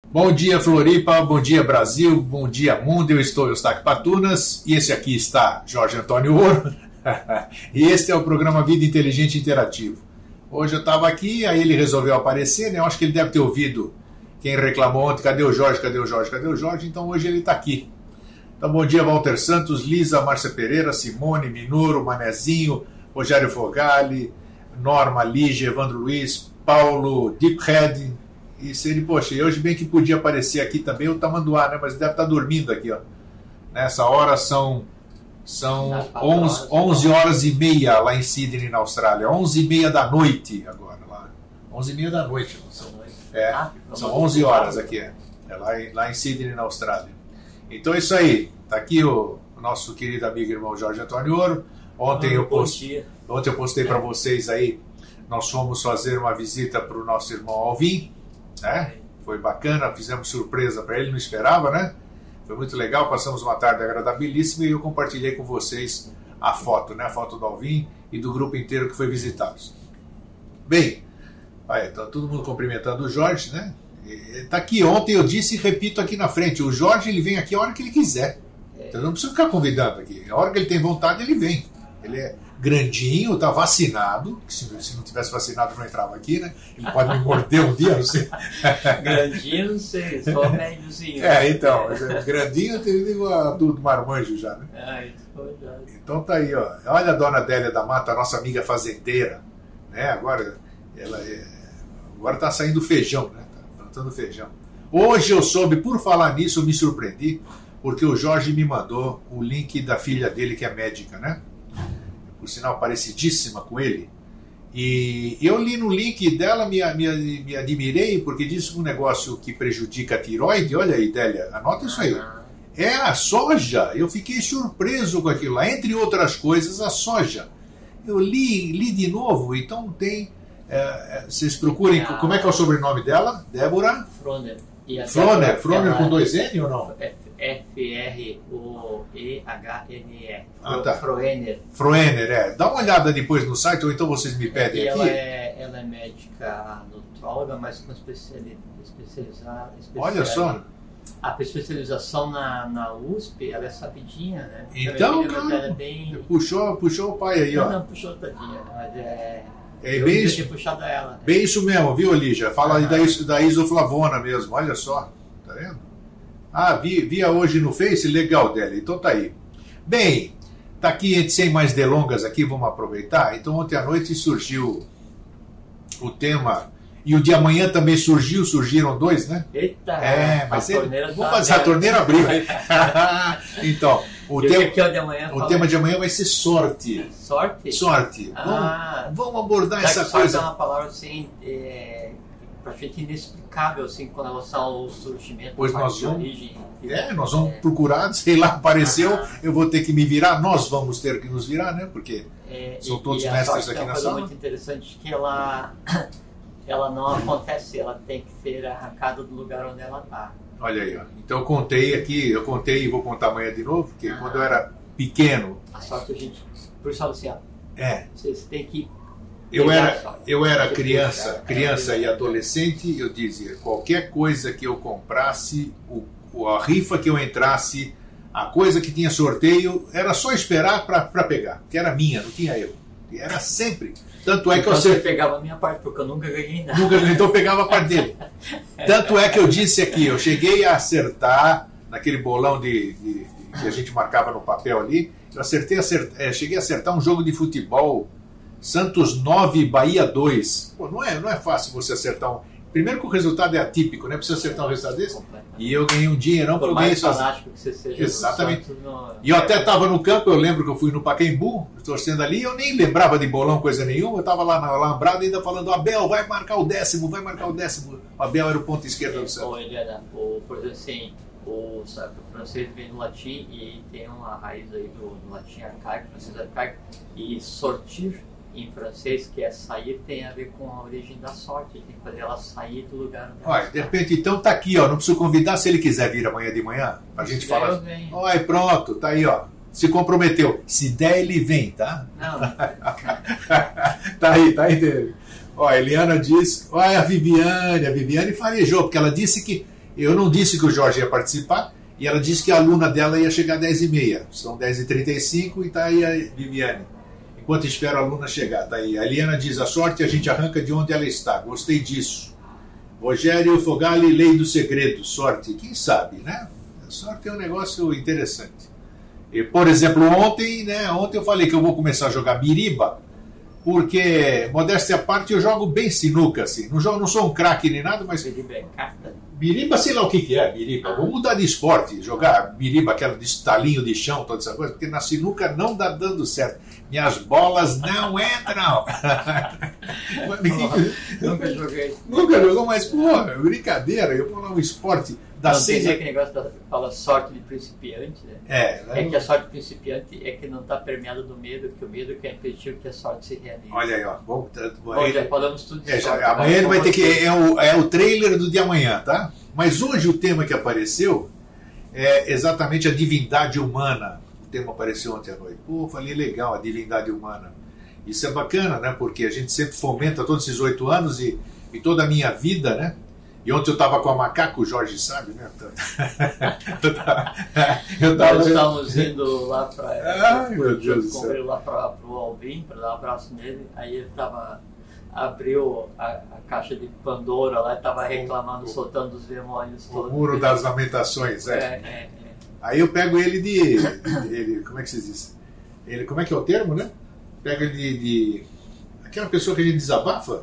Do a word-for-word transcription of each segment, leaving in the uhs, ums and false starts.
Bom dia, Floripa, bom dia, Brasil, bom dia, mundo. Eu estou Eustáquio Patunas e esse aqui está Jorge Antônio Ouro. E este é o programa Vida Inteligente Interativo. Hoje eu estava aqui, aí ele resolveu aparecer, né? Eu acho que ele deve ter ouvido quem reclamou ontem, cadê o Jorge, cadê o Jorge, cadê o Jorge? Então hoje ele está aqui. Então bom dia, Walter Santos, Lisa, Márcia Pereira, Simone, Minoro, Manezinho, Rogério Fogali, Norma, Lígia, Evandro Luiz, Paulo, Deephead. E se ele, poxa, e hoje bem que podia aparecer aqui também o Tamanduá, né? Mas deve estar dormindo aqui, ó. Nessa hora são, são onze horas e meia lá em Sydney, na Austrália. onze e meia da noite agora lá. onze e meia da noite. São, é, são onze horas aqui, é. É lá, em, lá em Sydney, na Austrália. Então é isso aí. Tá aqui o, o nosso querido amigo e irmão Jorge Antônio Ouro. Ontem, ah, eu, post, ontem eu postei para vocês aí, nós fomos fazer uma visita para o nosso irmão Alvin. Né? Foi bacana, fizemos surpresa para ele, não esperava, né? Foi muito legal, passamos uma tarde agradabilíssima e eu compartilhei com vocês a foto, né? A foto do Alvin e do grupo inteiro que foi visitá-los. Bem, aí, tá todo mundo cumprimentando o Jorge, né? Está aqui, ontem eu disse e repito aqui na frente, o Jorge ele vem aqui a hora que ele quiser. Então não precisa ficar convidando aqui, a hora que ele tem vontade ele vem. Ele é grandinho, está vacinado, se, se não tivesse vacinado não entrava aqui, né? Ele pode me morder um dia, não sei. Grandinho, não sei, só médiozinho. É, então, grandinho eu digo a do marmanjo já, né? Ah, isso foi verdade. Então tá aí, ó. Olha a dona Adélia da Mata, a nossa amiga fazendeira, né? Agora ela é, agora tá saindo feijão, né? Tá plantando feijão. Hoje eu soube, por falar nisso, eu me surpreendi, porque o Jorge me mandou o link da filha dele, que é médica, né? Por sinal, parecidíssima com ele. E eu li no link dela, me, me, me admirei, porque disse um negócio que prejudica a tiroide. Olha aí, Délia, anota isso aí. É a soja. Eu fiquei surpreso com aquilo lá. Entre outras coisas, a soja. Eu li, li de novo, então tem... É, vocês procurem... Como é que é o sobrenome dela? Débora? Froner. Froner, Froner com dois N ou não? F R O E H N E. Ah, tá. Froener. Froener, é. Dá uma olhada depois no site, ou então vocês me pedem ela aqui. É, ela é médica nutróloga, mas com especializada. Olha só. A especialização na, na U S P, ela é sabidinha, né? Então, cara, é bem... puxou, puxou o pai aí, ó. Não, não, puxou tadinha, mas é... É bem isso, puxado ela, né? Bem isso mesmo, viu, Lígia? Fala aí da, da isoflavona mesmo, olha só. Tá vendo? Ah, vi, via hoje no Face, legal, Délia. Então tá aí. Bem, tá aqui, sem mais delongas aqui, vamos aproveitar. Então ontem à noite surgiu o tema, e o de amanhã também surgiu, surgiram dois, né? Eita! É, mas ele, torneira vamos tá fazer a torneira abrir. Então, o, tema, que é de amanhã, o tema de amanhã vai ser sorte. Sorte? Sorte. Ah, vamos, vamos abordar essa sorte coisa. É uma palavra assim, é, pra gente inexplicável, assim, com relação ao surgimento, pois nós vamos, origem. É, nós vamos é. procurar, sei lá, apareceu, ah, eu vou ter que me virar, nós vamos ter que nos virar, né? Porque é, são e, todos e mestres aqui é na uma sala. coisa muito interessante que ela, ela não acontece, ela tem que ser arrancada do lugar onde ela está. Olha aí, ó. Então eu contei aqui, eu contei e vou contar amanhã de novo, porque ah, quando eu era pequeno... A sorte a gente, por isso assim, ó, é. você tem que... Eu era, eu era criança, criança e adolescente, eu dizia, qualquer coisa que eu comprasse, o, a rifa que eu entrasse, a coisa que tinha sorteio, era só esperar para pegar, que era minha, não tinha eu. E era sempre. Tanto é que então eu... Você pegava a minha parte, porque eu nunca ganhei nada. Nunca, então eu pegava a parte dele. Tanto é que eu disse aqui, eu cheguei a acertar, naquele bolão de, de, de que a gente marcava no papel ali, eu acertei, acertei, cheguei a acertar um jogo de futebol, Santos nove, Bahia dois. Pô, não é, não é fácil você acertar um... Primeiro que o resultado é atípico, né? Precisa acertar um resultado desse. E eu ganhei um dinheirão. Por mais fanático que você seja. Exatamente. No... E eu até estava no campo, eu lembro que eu fui no Pacaembu, torcendo ali, eu nem lembrava de bolão, coisa nenhuma. Eu estava lá na Alambrada ainda falando, Abel, vai marcar o décimo, vai marcar o décimo. O Abel era o ponto esquerdo do céu. Ele era, o, por exemplo assim, o, sabe, o francês vem do latim e tem uma raiz aí do, do latim arcaico, francês arcaico, e sortir em francês, que é sair, tem a ver com a origem da sorte, tem que fazer ela sair do lugar. Olha, de repente, então tá aqui, ó, não preciso convidar, se ele quiser vir amanhã de manhã, a gente fala. Olha, pronto, tá aí, ó, se comprometeu, se der ele vem, tá? Não. Tá aí, tá aí. Ó, a Eliana diz, olha a Viviane, a Viviane farejou, porque ela disse que Eu não disse que o Jorge ia participar, e ela disse que a aluna dela ia chegar às dez e meia. São dez e trinta e cinco e está aí a Viviane. Enquanto espero a aluna chegar, tá aí. A Eliana diz, a sorte a gente arranca de onde ela está. Gostei disso. Rogério Fogali, lei do segredo. Sorte, quem sabe, né? A sorte é um negócio interessante. E, por exemplo, ontem, né? Ontem eu falei que eu vou começar a jogar biriba, porque, modéstia à parte, eu jogo bem sinuca, assim. Não, jogo, não sou um craque nem nada, mas... Biriba é carta? Biriba, sei lá o que, que é, biriba. Vou mudar de esporte, jogar biriba, aquela de estalinho de chão, toda essa coisa, porque na sinuca não dá dando certo. Minhas bolas não entram. Nunca joguei. Nunca jogou, mas, pô, brincadeira. Eu vou lá um esporte da não, seis... Tem aquele negócio da fala sorte de principiante, né? É, é que a sorte de principiante é que não está permeada do medo, que o medo que é impedir que a sorte se realize. Olha aí, ó. Bom, Bom, ele... já falamos tudo de é, sorte. Já, amanhã ele vai ter que... É o, é o trailer do de amanhã, tá? Mas hoje o tema que apareceu é exatamente a divindade humana. O tema apareceu ontem à noite. Pô, falei, legal, a divindade humana. Isso é bacana, né? Porque a gente sempre fomenta todos esses oito anos e, e toda a minha vida, né? E ontem eu estava com a macaco, o Jorge sabe, né? Eu tava, eu tava... Nós estávamos indo lá para... Ai, meu Deus do céu. Lá para o Alvin, para dar um abraço nele. Aí ele estava... abriu a, a caixa de Pandora lá e estava reclamando, o, soltando os demônios todos. O muro das lamentações, é. É, é, é. Aí eu pego ele de... Ele, como é que se diz? Ele, como é que é o termo, né? Pega ele de, de... Aquela pessoa que a gente desabafa.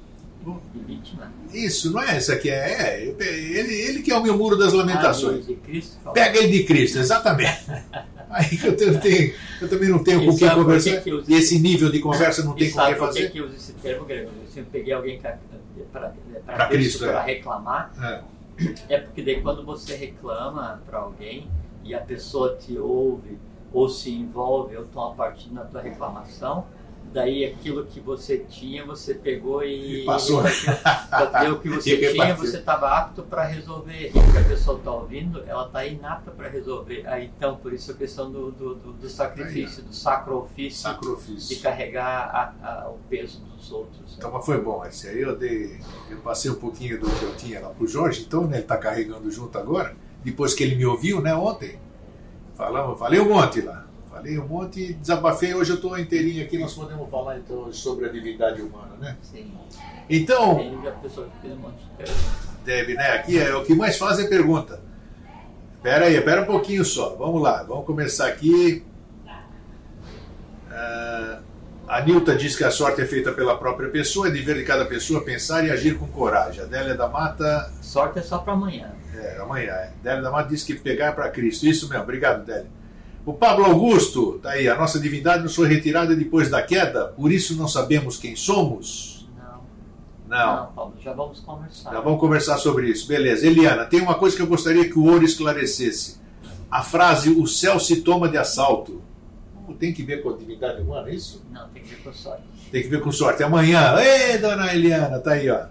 De vítima. Isso, não é essa aqui, é, é ele, ele que é o meu muro das lamentações. Ah, de Cristo, pega ele de Cristo, exatamente. Aí que eu, tenho, tenho, eu também não tenho com quem conversar. Que que esse nível de conversa não tem com quem fazer. Sabe por que eu uso esse termo, Gregório? Se eu peguei alguém para Cristo, Cristo para é. reclamar, é. é porque daí quando você reclama para alguém e a pessoa te ouve ou se envolve ou toma partido na tua reclamação, daí aquilo que você tinha, você pegou e... e passou. Deu o que você tinha, você estava apto para resolver. E o que a pessoa está ouvindo, ela está inapta para resolver. Aí, então, por isso a questão do, do, do, do sacrifício, do sacro-ofício, sacro-ofício, de carregar a, a, o peso dos outros. Então, mas foi bom. Esse aí eu dei... Eu passei um pouquinho do que eu tinha lá para o Jorge, então, né, ele está carregando junto agora. Depois que ele me ouviu, né, ontem, falamos, falei um monte lá. Falei um monte e desabafei. Hoje eu estou inteirinho aqui, nós podemos falar então sobre a divindade humana, né? Sim. Então... Tem a pessoa que fez um monte de perguntas. Deve, né? Aqui é o que mais faz é pergunta. Espera aí, espera um pouquinho só. Vamos lá, vamos começar aqui. Uh, a Nilta diz que a sorte é feita pela própria pessoa, é dever de cada pessoa pensar e agir com coragem. A Délia da Mata... Sorte é só para amanhã. É, amanhã. É. Délia da Mata diz que pegar é para Cristo. Isso mesmo, obrigado, Délia. O Pablo Augusto, tá aí, a nossa divindade nos foi retirada depois da queda, por isso não sabemos quem somos? Não. Não. Não, Paulo, já vamos conversar. Já vamos conversar sobre isso. Beleza. Eliana, tem uma coisa que eu gostaria que o Ouro esclarecesse. A frase, o céu se toma de assalto. Tem que ver com a divindade humana, é isso? Não, tem que ver com sorte. Tem que ver com sorte. Amanhã, ei, dona Eliana, tá aí, ó.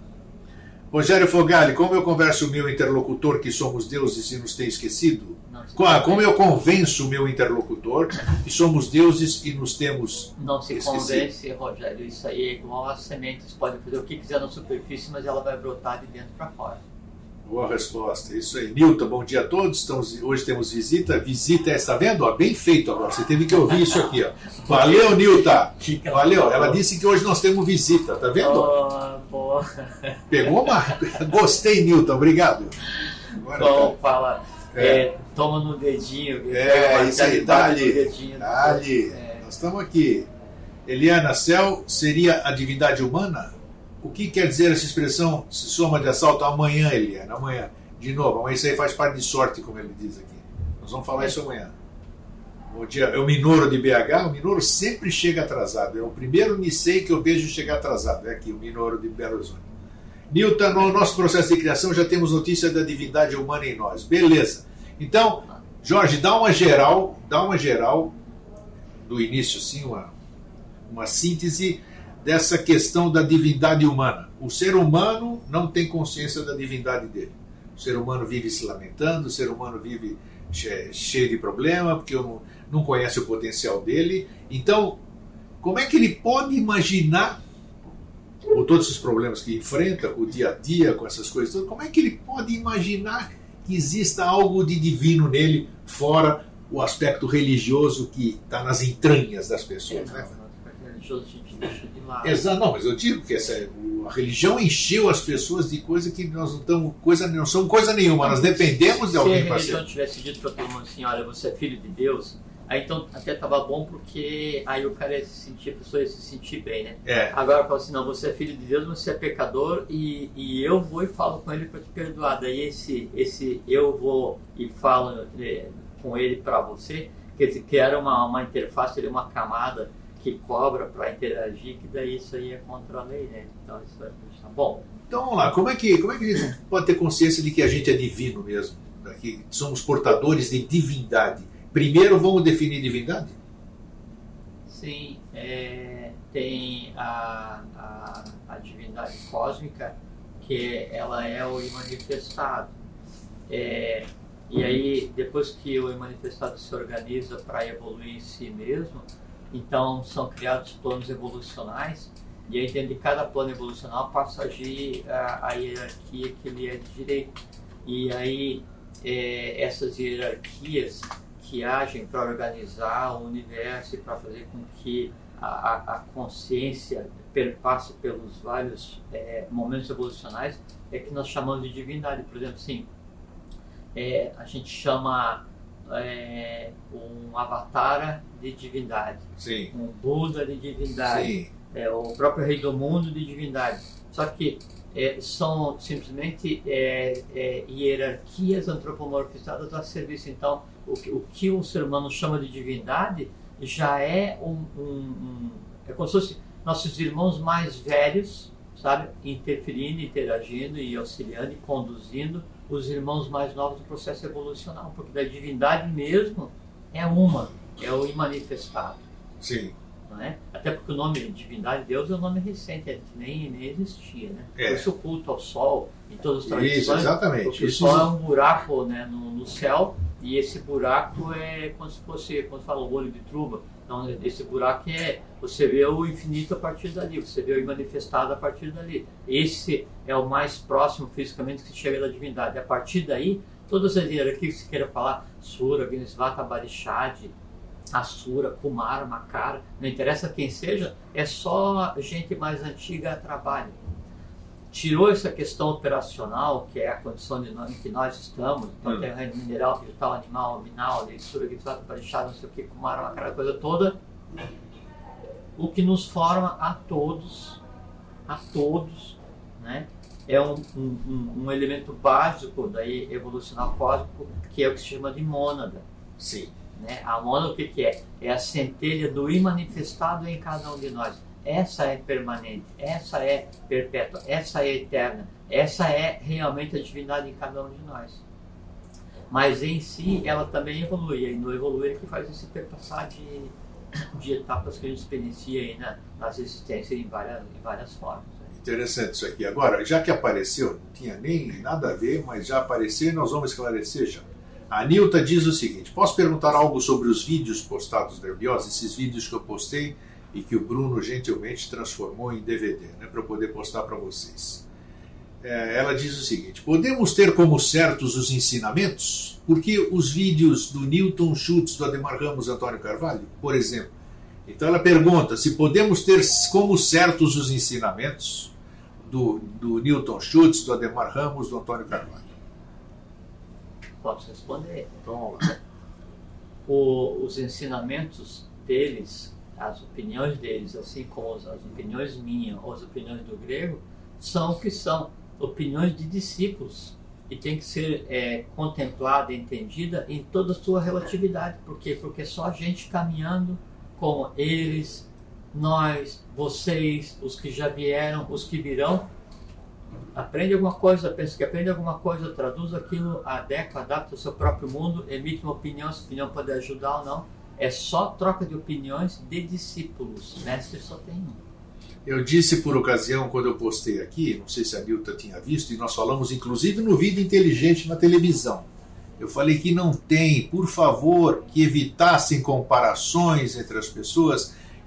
Rogério Fogali, como eu converso o meu interlocutor que somos deuses e nos tem esquecido? Não, se como, como eu convenço o meu interlocutor que somos deuses e nos temos Não se esquecido? convence, Rogério. Isso aí é igual às sementes. Pode fazer o que quiser na superfície, mas ela vai brotar de dentro para fora. Boa resposta. Isso aí. Nilton, bom dia a todos. Estamos, hoje temos visita. Visita, está vendo? Ó, bem feito agora. Você teve que ouvir isso aqui. Ó. Valeu, Nilton. Valeu. Ela disse que hoje nós temos visita. Tá vendo? Oh, boa. Pegou uma... Gostei, Nilton. Obrigado. Agora, Bom, tá. fala... É. É, toma no dedinho. É, isso aí. Dá-lhe. Dedinho, Dá-lhe. É. Nós estamos aqui. Eliana, céu seria a divindade humana? O que quer dizer essa expressão se soma de assalto amanhã, Eliana? Amanhã. De novo, amanhã isso aí faz parte de sorte, como ele diz aqui. Nós vamos falar isso amanhã. Bom dia. É o Minoro de B H. O Minoro sempre chega atrasado. É o primeiro Nissei que eu vejo chegar atrasado. É aqui, o Minoro de Belo Horizonte. Nilton, no nosso processo de criação já temos notícia da divindade humana em nós. Beleza. Então, Jorge, dá uma geral, dá uma geral do início, sim, uma, uma síntese dessa questão da divindade humana. O ser humano não tem consciência da divindade dele. O ser humano vive se lamentando, o ser humano vive cheio de problema, porque não, não conhece o potencial dele. Então, como é que ele pode imaginar com todos esses problemas que enfrenta, com o dia a dia, com essas coisas todas, como é que ele pode imaginar que exista algo de divino nele, fora o aspecto religioso que está nas entranhas das pessoas, é, né? Não, o aspecto religioso a gente deixa de lado. Exato, não, mas eu digo que essa, a religião encheu as pessoas de coisa que nós não estamos, coisa, não somos coisa nenhuma, nós dependemos de alguém para ser. Se a religião tivesse dito para todo mundo assim, olha, você é filho de Deus, aí então até estava bom, porque aí o cara ia se sentir, a pessoa ia se sentir bem, né? É. Agora fala assim, não, você é filho de Deus, você é pecador e, e eu vou e falo com ele para te perdoar. Daí esse, esse eu vou e falo é, com ele para você, quer dizer, que era uma, uma interface, uma camada que cobra para interagir, que daí isso aí é contra a lei, né? Então isso é bom. Então vamos lá, como é, que, como é que a gente pode ter consciência de que a gente é divino mesmo? Que somos portadores de divindade? Primeiro vamos definir divindade? Sim, é, tem a, a, a divindade cósmica, que ela é o imanifestado. É, e aí, depois que o imanifestado se organiza para evoluir em si mesmo, então são criados planos evolucionais, e aí dentro de cada plano evolucional passa a agir a, a hierarquia que lhe é de direito. E aí é, essas hierarquias que agem para organizar o universo e para fazer com que a, a, a consciência perpasse pelos vários é, momentos evolucionais, é que nós chamamos de divindade. Por exemplo, assim, é, a gente chama é, um avatar de divindade, Sim. um Buda de divindade, Sim. É, o próprio rei do mundo de divindade. Só que é, são simplesmente é, é, hierarquias antropomorfizadas a serviço. Então, o que, o que o ser humano chama de divindade já é um, um, um é como se fosse nossos irmãos mais velhos, sabe, interferindo, interagindo e auxiliando e conduzindo os irmãos mais novos do processo evolucional, porque da divindade mesmo é uma, é o imanifestado. Sim. Não é? Até porque o nome divindade, Deus, é um nome recente, nem, nem existia, né? É. Isso, o culto ao sol, em todas as tradições, Isso, exatamente. porque Isso... o sol é um buraco, né, no, no céu, e esse buraco é como se fosse, quando fala o olho de truba. Então, esse buraco é, você vê o infinito a partir dali, você vê o manifestado a partir dali. Esse é o mais próximo fisicamente que chega da divindade. A partir daí, todas as hierarquias que você queira falar, Sura, Agnisvata, Barishad, Asura, Kumara, Makara, não interessa quem seja, é só gente mais antiga a trabalho. Tirou essa questão operacional, que é a condição de nós, em que nós estamos, então hum. tem reino mineral, vegetal, animal, minal, leitura, Agnisvata, Barishad, não sei o que, Kumara, Makara, coisa toda. O que nos forma a todos, a todos, né? É um, um, um elemento básico daí evolucional cósmico, que é o que se chama de mônada. Sim. Né? A mônada, o que, que é? É a centelha do imanifestado em cada um de nós. Essa é permanente, essa é perpétua, essa é eterna, essa é realmente a divindade em cada um de nós. Mas em si, ela também evolui, e no evoluir é que faz esse perpassar de, de etapas que a gente experiencia aí na, nas existências em várias, em várias formas. Interessante isso aqui. Agora, já que apareceu, não tinha nem nada a ver, mas já apareceu e nós vamos esclarecer já. A Nilta diz o seguinte: posso perguntar algo sobre os vídeos postados da Eubiose? Esses vídeos que eu postei e que o Bruno gentilmente transformou em D V D, né, para eu poder postar para vocês. É, ela diz o seguinte: podemos ter como certos os ensinamentos? Porque os vídeos do Newton Schultz, do Ademar Ramos, Antônio Carvalho, por exemplo. Então ela pergunta se podemos ter como certos os ensinamentos do, do Newton Schultz, do Ademar Ramos, do Antônio Carvalho. Posso responder. Então, vamos lá. O, os ensinamentos deles, as opiniões deles, assim como as, as opiniões minhas ou as opiniões do grego, são o que são opiniões de discípulos e tem que ser é, contemplada, entendida em toda a sua relatividade. Por quê? Porque só a gente caminhando como eles, nós, vocês, os que já vieram, os que virão, aprende alguma coisa, pensa que aprende alguma coisa, traduz aquilo, adequa, adapta ao seu próprio mundo, emite uma opinião, se a opinião pode ajudar ou não. É só troca de opiniões de discípulos. Mestre só tem um. Eu disse por ocasião, quando eu postei aqui, não sei se a Nilta tinha visto, e nós falamos inclusive no Vida Inteligente na televisão. Eu falei que não tem, por favor, que evitassem comparações entre as pessoas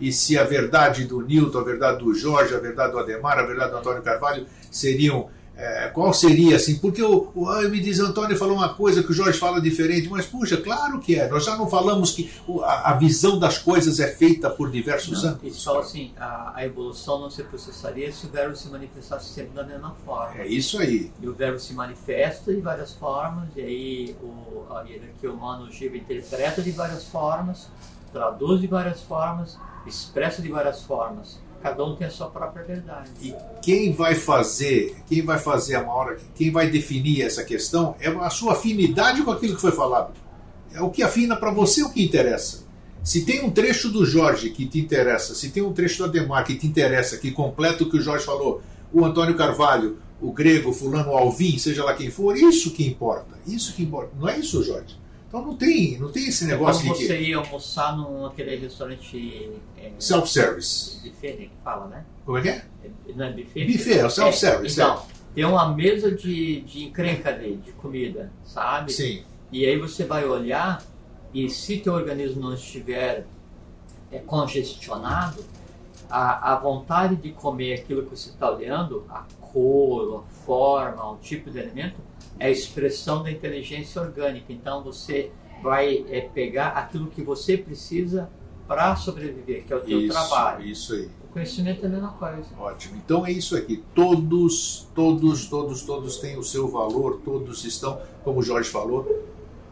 e se a verdade do Newton, a verdade do Jorge, a verdade do Adhemar, a verdade do Antônio Carvalho seriam... É, qual seria, assim, porque o, o ah, me diz, Antônio falou uma coisa que o Jorge fala diferente, mas puxa, claro que é, nós já não falamos que a, a visão das coisas é feita por diversos não, ângulos. E só assim, a, a evolução não se processaria se o verbo se manifestasse sempre da mesma forma. É isso aí. E o verbo se manifesta de várias formas, e aí o, a hierarquia humana, o Giba, interpreta de várias formas, traduz de várias formas, expressa de várias formas. Cada um tem a sua própria verdade. E quem vai fazer, quem vai fazer a maior, quem vai definir essa questão é a sua afinidade com aquilo que foi falado. É o que afina para você o que interessa. Se tem um trecho do Jorge que te interessa, se tem um trecho do Adhemar que te interessa, que completa o que o Jorge falou, o Antônio Carvalho, o grego, fulano, o Alvim, seja lá quem for, isso que importa. Isso que importa. Não é isso, Jorge? Então não tem, não tem esse negócio de que... você que... ia almoçar num aquele restaurante... É, self-service. Buffet, que fala, né? Como é que é? Não é buffet? Buffet, é o self-service. É, então, tem uma mesa de, de encrenca ali, de comida, sabe? Sim. E aí você vai olhar, e se teu organismo não estiver é, congestionado, a, a vontade de comer aquilo que você está olhando, a cor, a forma, o tipo de alimento, é a expressão da inteligência orgânica. Então você vai é, pegar aquilo que você precisa para sobreviver, que é o teu isso, trabalho. Isso aí. O conhecimento é a mesma coisa. Ótimo. Então é isso aqui. Todos, todos, todos, todos têm o seu valor, todos estão, como o Jorge falou,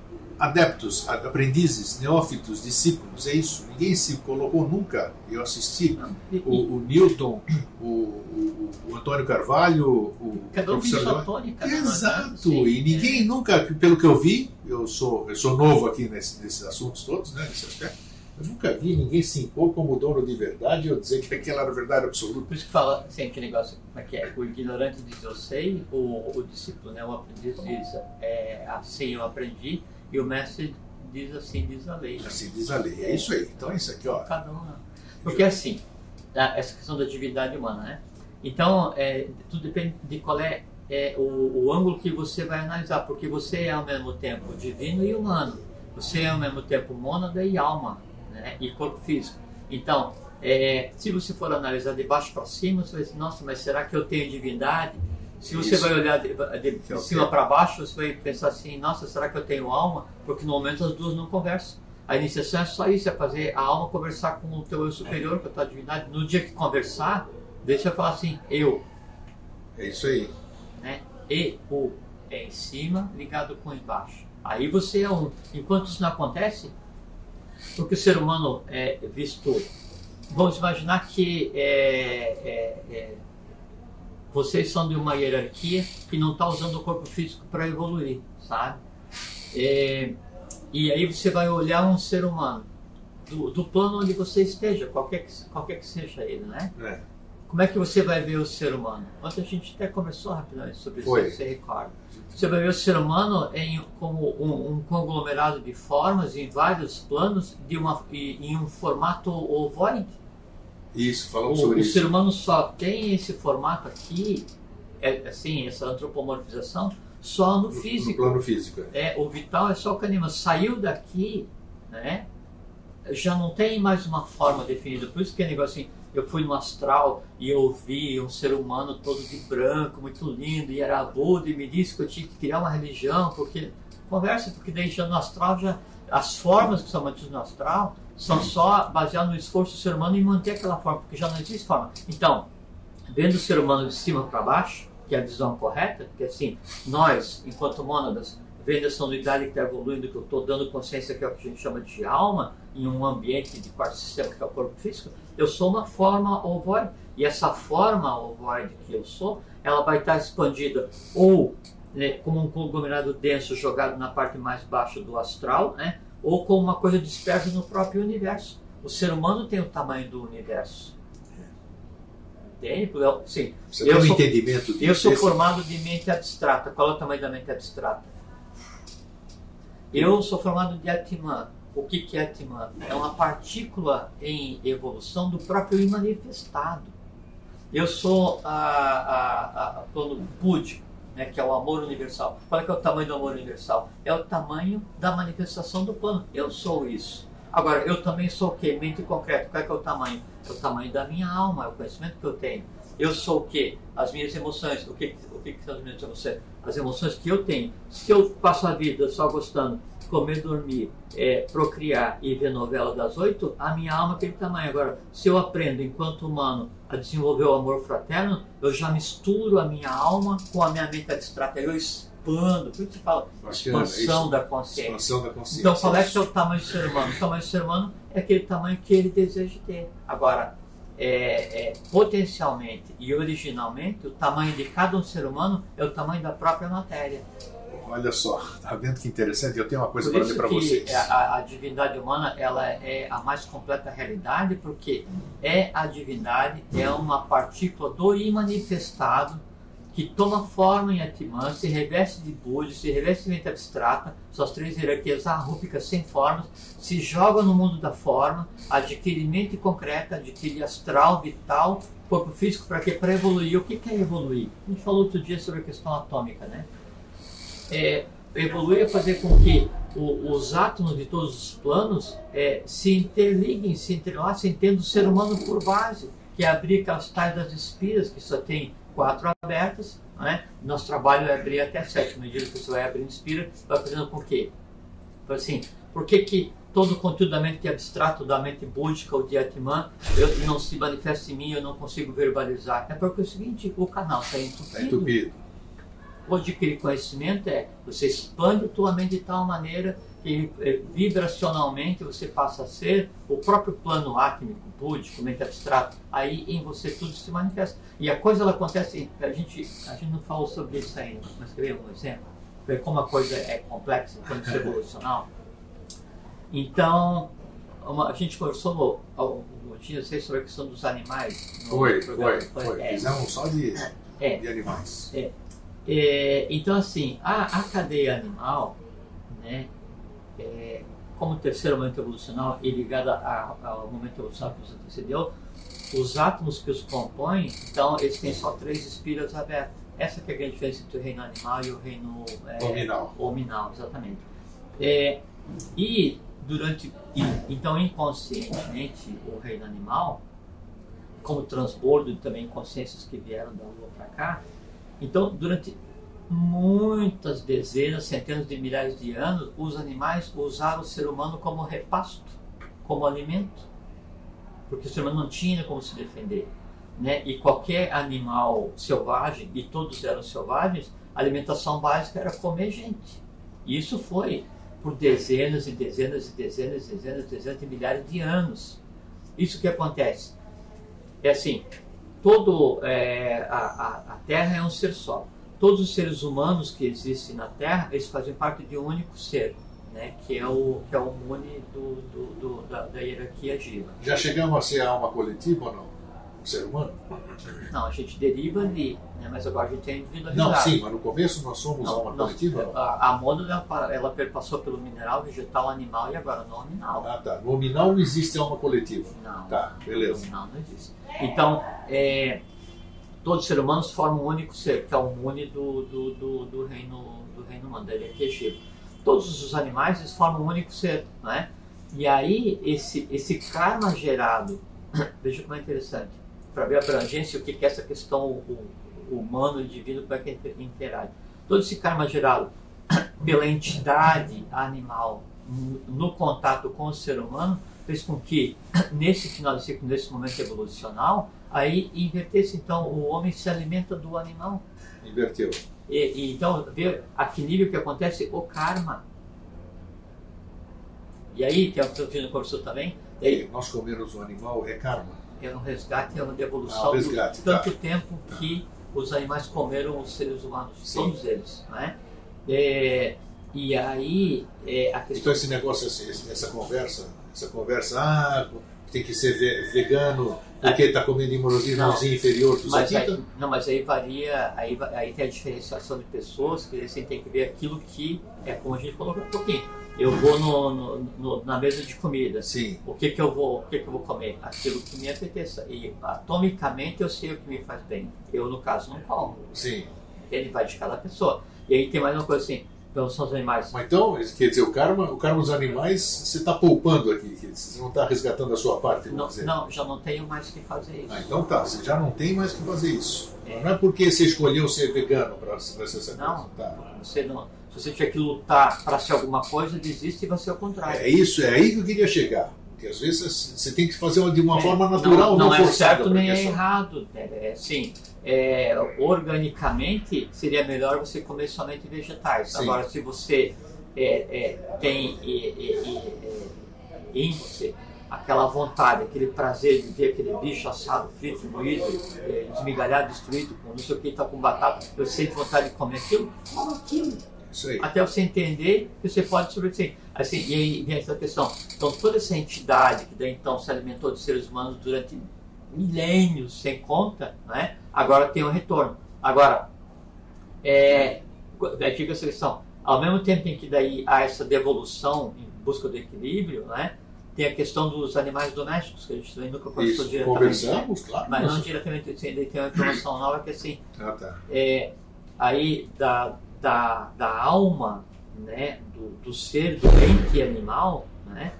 adeptos, aprendizes, neófitos, discípulos, é isso. Ninguém se colocou nunca. Eu assisti o, o Newton, o, o, o Antônio Carvalho, o cada um professor sua tônica. Exato. Sim, e ninguém é. nunca, pelo que eu vi, eu sou, eu sou novo aqui nesse, nesses assuntos todos, né, nesse aspecto, eu nunca vi ninguém se impor como dono de verdade ou dizer que aquela era a verdade absoluta. Por isso que fala, assim, aquele negócio, como é que é? O ignorante diz eu sei, o, o discípulo, né, o aprendiz diz é, assim eu aprendi, e o mestre diz assim, diz a lei. Assim diz a lei, é isso aí. Então é isso aqui, ó. Cada um. Porque assim, essa questão da divindade humana, né? Então, é, tudo depende de qual é, é o, o ângulo que você vai analisar, porque você é ao mesmo tempo divino e humano. Você é ao mesmo tempo mônada e alma, né? E corpo físico. Então, é, se você for analisar de baixo para cima, você vai dizer, nossa, mas será que eu tenho divindade? Se você Isso. vai olhar de, de, de é cima para baixo, você vai pensar assim, nossa, será que eu tenho alma? Porque no momento as duas não conversam. A iniciação é só isso, é fazer a alma conversar com o teu eu superior, com a tua divindade. No dia que conversar, deixa eu falar assim, eu. É isso aí. Né? E, o, é em cima ligado com embaixo. Aí você é um. Enquanto isso não acontece, porque o ser humano é visto... Vamos imaginar que é, é, é, vocês são de uma hierarquia que não está usando o corpo físico para evoluir, sabe? É, e aí você vai olhar um ser humano do, do plano onde você esteja, qualquer que, qualquer que seja ele, né? É. Como é que você vai ver o ser humano? Ontem a gente até conversou rapidamente sobre Foi. isso, você recorda. Você vai ver o ser humano em, como um, um conglomerado de formas em vários planos de uma, em um formato ovoide. Isso, falamos o, sobre o isso. O ser humano só tem esse formato aqui, é, assim, essa antropomorfização, só no físico. No plano físico. É, o vital é só o canima. Saiu daqui, né, já não tem mais uma forma definida. Por isso que é negócio assim, eu fui no astral e eu vi um ser humano todo de branco, muito lindo, e era Buda, e me disse que eu tinha que criar uma religião, porque... Conversa, porque daí já no astral, já, as formas que são mantidas no astral são só baseadas no esforço do ser humano em manter aquela forma, porque já não existe forma. Então, vendo o ser humano de cima para baixo, que é a visão correta, que assim, nós, enquanto mônadas, vendo essa unidade que está evoluindo, que eu estou dando consciência, que é o que a gente chama de alma, em um ambiente de quarto sistema, que é o corpo físico, eu sou uma forma ovoide. E essa forma ovoide que eu sou, ela vai estar expandida ou, né, como um conglomerado denso jogado na parte mais baixa do astral, né, ou como uma coisa dispersa no próprio universo. O ser humano tem o tamanho do universo. Entende? Sim. Você tem um entendimento disso? Eu sou formado de mente abstrata. Qual é o tamanho da mente abstrata? Eu sou formado de Atman. O que, que é Atman? É uma partícula em evolução do próprio imanifestado. Eu sou a, a, a, a plano búdico, né, que é o amor universal. Qual é, que é o tamanho do amor universal? É o tamanho da manifestação do plano. Eu sou isso. Agora, eu também sou o quê? Mente concreta. Qual é que é o tamanho? É o tamanho da minha alma, é o conhecimento que eu tenho. Eu sou o quê? As minhas emoções. O que, o que são as minhas emoções? As emoções que eu tenho. Se eu passo a vida só gostando de comer, dormir, é, procriar e ver novela das oito, a minha alma é aquele tamanho. Agora, se eu aprendo, enquanto humano, a desenvolver o amor fraterno, eu já misturo a minha alma com a minha mente abstrata. Eu expando. Por isso se fala expansão isso, da consciência. Expansão da consciência. Então, qual é que é o tamanho do ser humano? O tamanho do ser humano é aquele tamanho que ele deseja ter. Agora, é, é, potencialmente e originalmente, o tamanho de cada um ser humano é o tamanho da própria matéria. Olha só, tá vendo que interessante? Eu tenho uma coisa Por para ler para vocês. A, a divindade humana, ela é a mais completa realidade, porque é a divindade, é uma partícula do imanifestado que toma forma em Atman, se reveste de Búzios, se reveste de mente abstrata, suas três hierarquias arrúpicas sem formas, se joga no mundo da forma, adquire mente concreta, adquire astral, vital, corpo físico, para quê? Para evoluir. O que é evoluir? A gente falou outro dia sobre a questão atômica, né? É, evoluir é fazer com que o, os átomos de todos os planos é, se interliguem, se entrelacem, tendo o ser humano por base, que é abrir aquelas tais das espiras, que só tem quatro abertas, né? Nosso trabalho é abrir até sete. À medida que você vai abrindo espira, vai fazendo com que? Então, assim, por que que todo o conteúdo da mente abstrato, da mente búdica ou de Atman, eu, não se manifesta em mim, eu não consigo verbalizar? É porque é o seguinte, o canal está entupido. Tá entupido. O adquirir conhecimento é, você expande tua mente de tal maneira que eh, vibracionalmente você passa a ser o próprio plano átmico, búdico, mente abstrato. Aí em você tudo se manifesta. E a coisa ela acontece, a gente, a gente não falou sobre isso ainda, mas quer ver um exemplo? Ver como a coisa é complexa, como isso é evolucional. Então, uma, a gente conversou um dia sobre a questão dos animais. Foi, foi, foi. É, Fizemos só de, é, de animais. É. É, então, assim, a, a cadeia animal, né, é, como terceiro momento evolucional e ligada a, ao momento evolucional que você antecedeu, os átomos que os compõem, então, eles têm só três espiras abertas. Essa que é a grande diferença entre o reino animal e o reino é, hominal. hominal, exatamente. É, e durante, e, então, inconscientemente, o reino animal, como transbordo de também consciências que vieram da Lua para cá, então, durante muitas dezenas, centenas de milhares de anos, os animais usaram o ser humano como repasto, como alimento, porque o ser humano não tinha como se defender, né? E qualquer animal selvagem, e todos eram selvagens, a alimentação básica era comer gente. E isso foi por dezenas e dezenas e dezenas e dezenas, dezenas de milhares de anos. Isso que acontece. É assim, todo, é, a, a, a Terra é um ser só. Todos os seres humanos que existem na Terra, eles fazem parte de um único ser, né? Que é o, que é o Muni do, do, do, da, da hierarquia Jiva. Já chegamos a ser a alma coletiva ou não? O ser humano? Não, a gente deriva ali, né? Mas agora a gente tem individualidade. Não, sim, mas no começo nós somos não, alma não, coletiva ou não? A, a mônada, ela, ela perpassou pelo mineral, vegetal, animal e agora no nominal. Ah, tá. No nominal não existe alma coletiva. Não. Tá, beleza. No nominal não existe. Então, é, todos os seres humanos formam um único ser, que é o Muni do, do, do, do reino do reino humano, da hierarquia Jiva. Todos os animais, eles formam um único ser, não é? E aí, esse, esse karma gerado, veja como é interessante, para ver a abrangência, o que é essa questão o, o humano e divino, como é que interage. Todo esse karma gerado pela entidade animal no contato com o ser humano, fez com que, nesse final de ciclo, nesse momento evolucional, aí invertesse. Então, o homem se alimenta do animal. Inverteu. E, e, então, ver a que nível que acontece o karma. E aí, tem o que eu conversou também. E aí, nós comermos um animal é karma. É um resgate, é uma devolução ah, resgate, do tanto tá. tempo tá. que os animais comeram os seres humanos, Sim. todos eles, né? É, e aí é, a questão... Então esse negócio, essa conversa, essa conversa, ah, tem que ser vegano porque está comendo irmãozinho inferior dos mas aqui, aí, não, mas aí varia, aí, aí tem a diferenciação de pessoas que assim, tem que ver aquilo que é como a gente falou um pouquinho. Eu vou no, no, no, na mesa de comida. Sim. O que que eu vou, o que que eu vou comer? Aquilo que me apeteça. E atomicamente eu sei o que me faz bem. Eu no caso não como. Sim. Ele vai de cada pessoa. E aí tem mais uma coisa assim. Então são os animais. Mas então, quer dizer, o karma, o karma dos animais, você está poupando aqui, você não está resgatando a sua parte, Não, dizer. não, já não tenho mais que fazer isso. Ah, então tá, você já não tem mais que fazer isso. É. Não é porque você escolheu ser vegano para ser essa não, coisa. Tá. Você não, se você tiver que lutar para ser alguma coisa, desiste e vai ser o contrário. É isso, é aí que eu queria chegar. Porque às vezes você tem que fazer de uma é, forma natural, não, não, não é certo nem é só... errado. É, assim, é, organicamente seria melhor você comer somente vegetais. Sim. Agora, se você é, é, tem índice, aquela vontade, aquele prazer de ver aquele bicho assado, frito, moído, é, desmigalhado, destruído, com não sei o que, está com batata, eu sinto vontade de comer aquilo, come aquilo. Isso aí. Até você entender que você pode sobreviver. Assim, e aí vem essa questão. Então, toda essa entidade que daí então se alimentou de seres humanos durante milênios sem conta, né? Agora tem um retorno. Agora, é, fica essa questão. Ao mesmo tempo em que daí há essa devolução em busca do equilíbrio, né? Tem a questão dos animais domésticos, que a gente também nunca conversou Isso, diretamente. Conversamos, né? claro. Mas não diretamente, assim, daí tem uma informação nova que assim, ah, tá. é, aí da, da, da alma, né, do, do ser doente animal, né,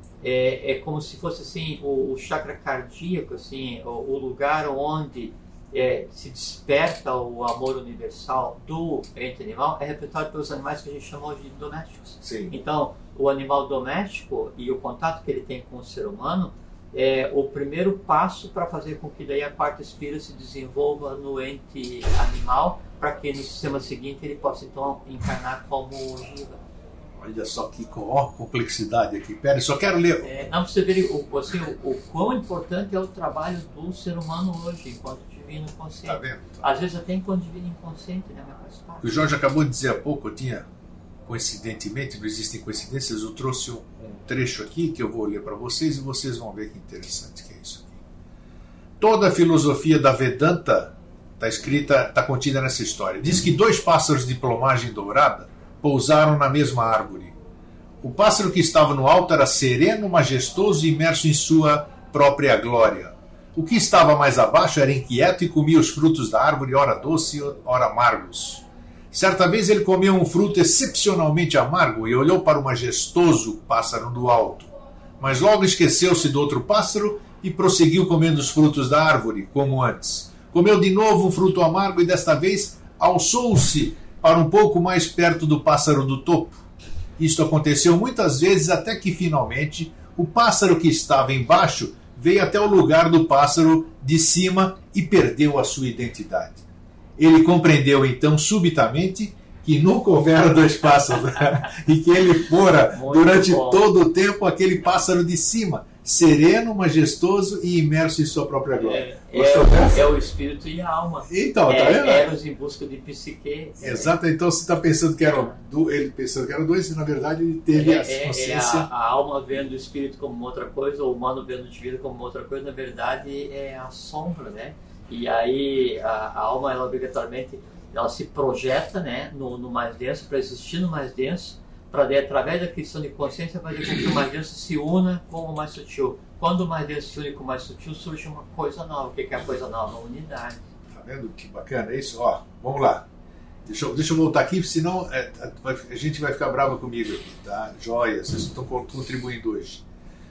é, é como se fosse assim, o, o chakra cardíaco, assim, o, o lugar onde é, se desperta o amor universal do ente animal, é representado pelos animais que a gente chamou de domésticos. Sim. Então, o animal doméstico e o contato que ele tem com o ser humano é o primeiro passo para fazer com que daí a quarta espira se desenvolva no ente animal, para que no sistema seguinte ele possa então encarnar como Jiva. Olha só que ó, complexidade aqui. Pera, só quero ler. É, não, para você ver o, assim, o, o quão importante é o trabalho do ser humano hoje, enquanto divino consciente. Tá vendo? Às vezes até enquanto divino inconsciente, né? Mas faz parte. O Jorge acabou de dizer há pouco, eu tinha, coincidentemente, não existem coincidências, eu trouxe um, um trecho aqui que eu vou ler para vocês e vocês vão ver que interessante que é isso aqui. Toda a filosofia da Vedanta está escrita, está contida nessa história. Diz que dois pássaros de plumagem dourada pousaram na mesma árvore. O pássaro que estava no alto era sereno, majestoso e imerso em sua própria glória. O que estava mais abaixo era inquieto e comia os frutos da árvore, ora doce, ora amargos. Certa vez ele comeu um fruto excepcionalmente amargo e olhou para o majestoso pássaro do alto. Mas logo esqueceu-se do outro pássaro e prosseguiu comendo os frutos da árvore, como antes. Comeu de novo um fruto amargo e desta vez alçou-se para um pouco mais perto do pássaro do topo. Isto aconteceu muitas vezes até que finalmente o pássaro que estava embaixo veio até o lugar do pássaro de cima e perdeu a sua identidade. Ele compreendeu então subitamente que nunca houvera dois pássaros e que ele fora muito durante bom. Todo o tempo aquele pássaro de cima, sereno, majestoso e imerso em sua própria glória. É, é, é o espírito e a alma. Então, é, tá vendo? Eros em busca de psique. Exato, então você está pensando que eram ele pensando que eram dois e na verdade ele teve é, a consciência. É a, a alma vendo o espírito como uma outra coisa, o humano vendo o divino como uma outra coisa, na verdade é a sombra, né? E aí a, a alma, ela obrigatoriamente ela se projeta, né, no, no mais denso, para existir no mais denso, para daí, através da questão de consciência, fazer com que o mais denso se una com o mais sutil. Quando o mais denso se une com o mais sutil, surge uma coisa nova. O que é a coisa nova? A unidade. Tá vendo que bacana é isso? Ó, vamos lá. Deixa eu, deixa eu voltar aqui, senão é, a gente vai ficar brava comigo aqui, tá? Joia, vocês estão contribuindo hoje.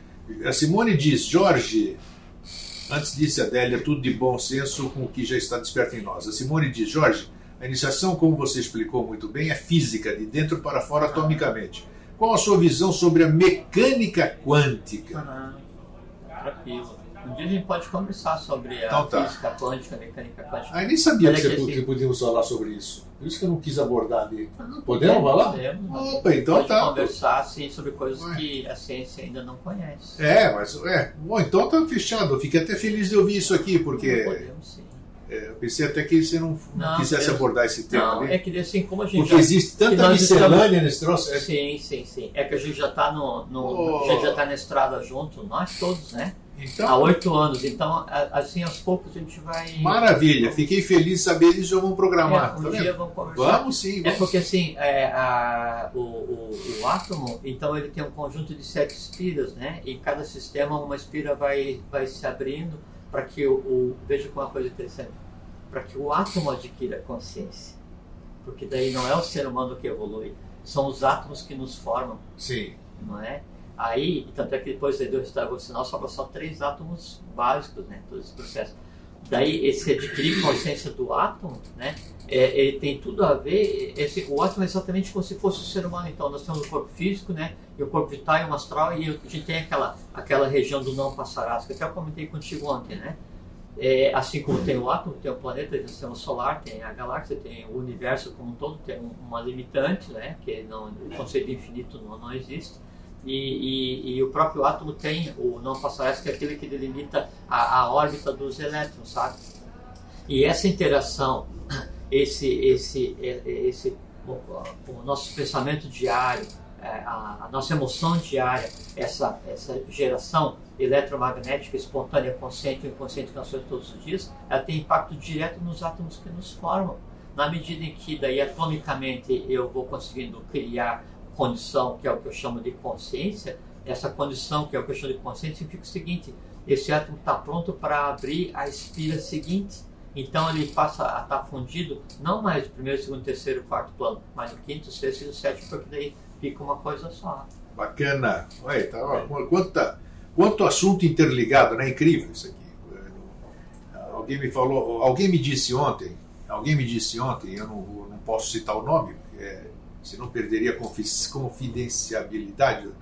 A Simone diz, Jorge, antes disse a Adélia, tudo de bom senso com o que já está desperto em nós. A Simone diz, Jorge, a iniciação, como você explicou muito bem, é física, de dentro para fora atomicamente. Qual a sua visão sobre a mecânica quântica? Ah, tranquilo. Um dia a gente pode conversar sobre a então, tá. física quântica, a mecânica quântica. Ah, eu nem sabia Mas que, é você, que, assim, que podíamos falar sobre isso. Por isso que eu não quis abordar ali. Não, podemos podemos falar? Podemos. Opa, então pode tá. conversar assim, sobre coisas Ué. que a ciência ainda não conhece. É, mas é. Bom, então tá fechado. Eu fiquei até feliz de ouvir isso aqui, porque... Podemos, sim. É, eu pensei até que você não, não, não quisesse Deus. abordar esse tema. Não, ali. é que assim, como a gente Porque já, existe tanta miscelânea estamos... nesse troço. É... Sim, sim, sim. É que a gente já está no, no oh. a gente já está na estrada junto, nós todos, né? Então, há oito anos. Então, assim, aos poucos a gente vai... Maravilha. Fiquei feliz de saber disso. Vamos programar. É, um tá dia vendo? vamos conversar. Vamos sim. Vamos. É porque assim, é, a, o, o, o átomo, então ele tem um conjunto de sete espiras, né? E em cada sistema uma espira vai, vai se abrindo para que o, o... Veja como uma coisa interessante. Para que o átomo adquira consciência. Porque daí não é o ser humano que evolui. são os átomos que nos formam. Sim. Não é? Aí, tanto é que depois do estado gravitacional sobram só três átomos básicos, né? Todo esse processo. Daí, esse adquirir consciência do átomo, né? É, ele tem tudo a ver, esse, o átomo é exatamente como se fosse o ser humano. Então, nós temos o corpo físico, né? E o corpo vital e o astral, e a gente tem aquela, aquela região do não passarás, que até eu comentei contigo ontem, né? É, assim como tem o átomo, tem o planeta, tem o sistema solar, tem a galáxia, tem o universo como um todo, tem uma limitante, né? Que não, o conceito de infinito não, não existe. E, e, e o próprio átomo tem o não passarás, que é aquele que delimita a, a órbita dos elétrons, sabe? E essa interação, esse, esse, esse, o, o nosso pensamento diário, a, a nossa emoção diária, essa, essa geração eletromagnética espontânea, consciente ou inconsciente que nós temos todos os dias, ela tem impacto direto nos átomos que nos formam. Na medida em que, daí, atomicamente, eu vou conseguindo criar condição, que é o que eu chamo de consciência, essa condição, que é o que eu chamo de consciência, significa o seguinte: esse átomo está pronto para abrir a espira seguinte. Então ele passa a estar fundido, não mais no primeiro, segundo, terceiro, quarto plano, mas no quinto, sexto e no sétimo, porque daí fica uma coisa só. Bacana. Olha, tá, ó, quanto, quanto assunto interligado, né? Incrível isso aqui. Alguém me falou, alguém me disse ontem, alguém me disse ontem, eu não, eu não posso citar o nome, porque é, senão perderia a confidenciabilidade.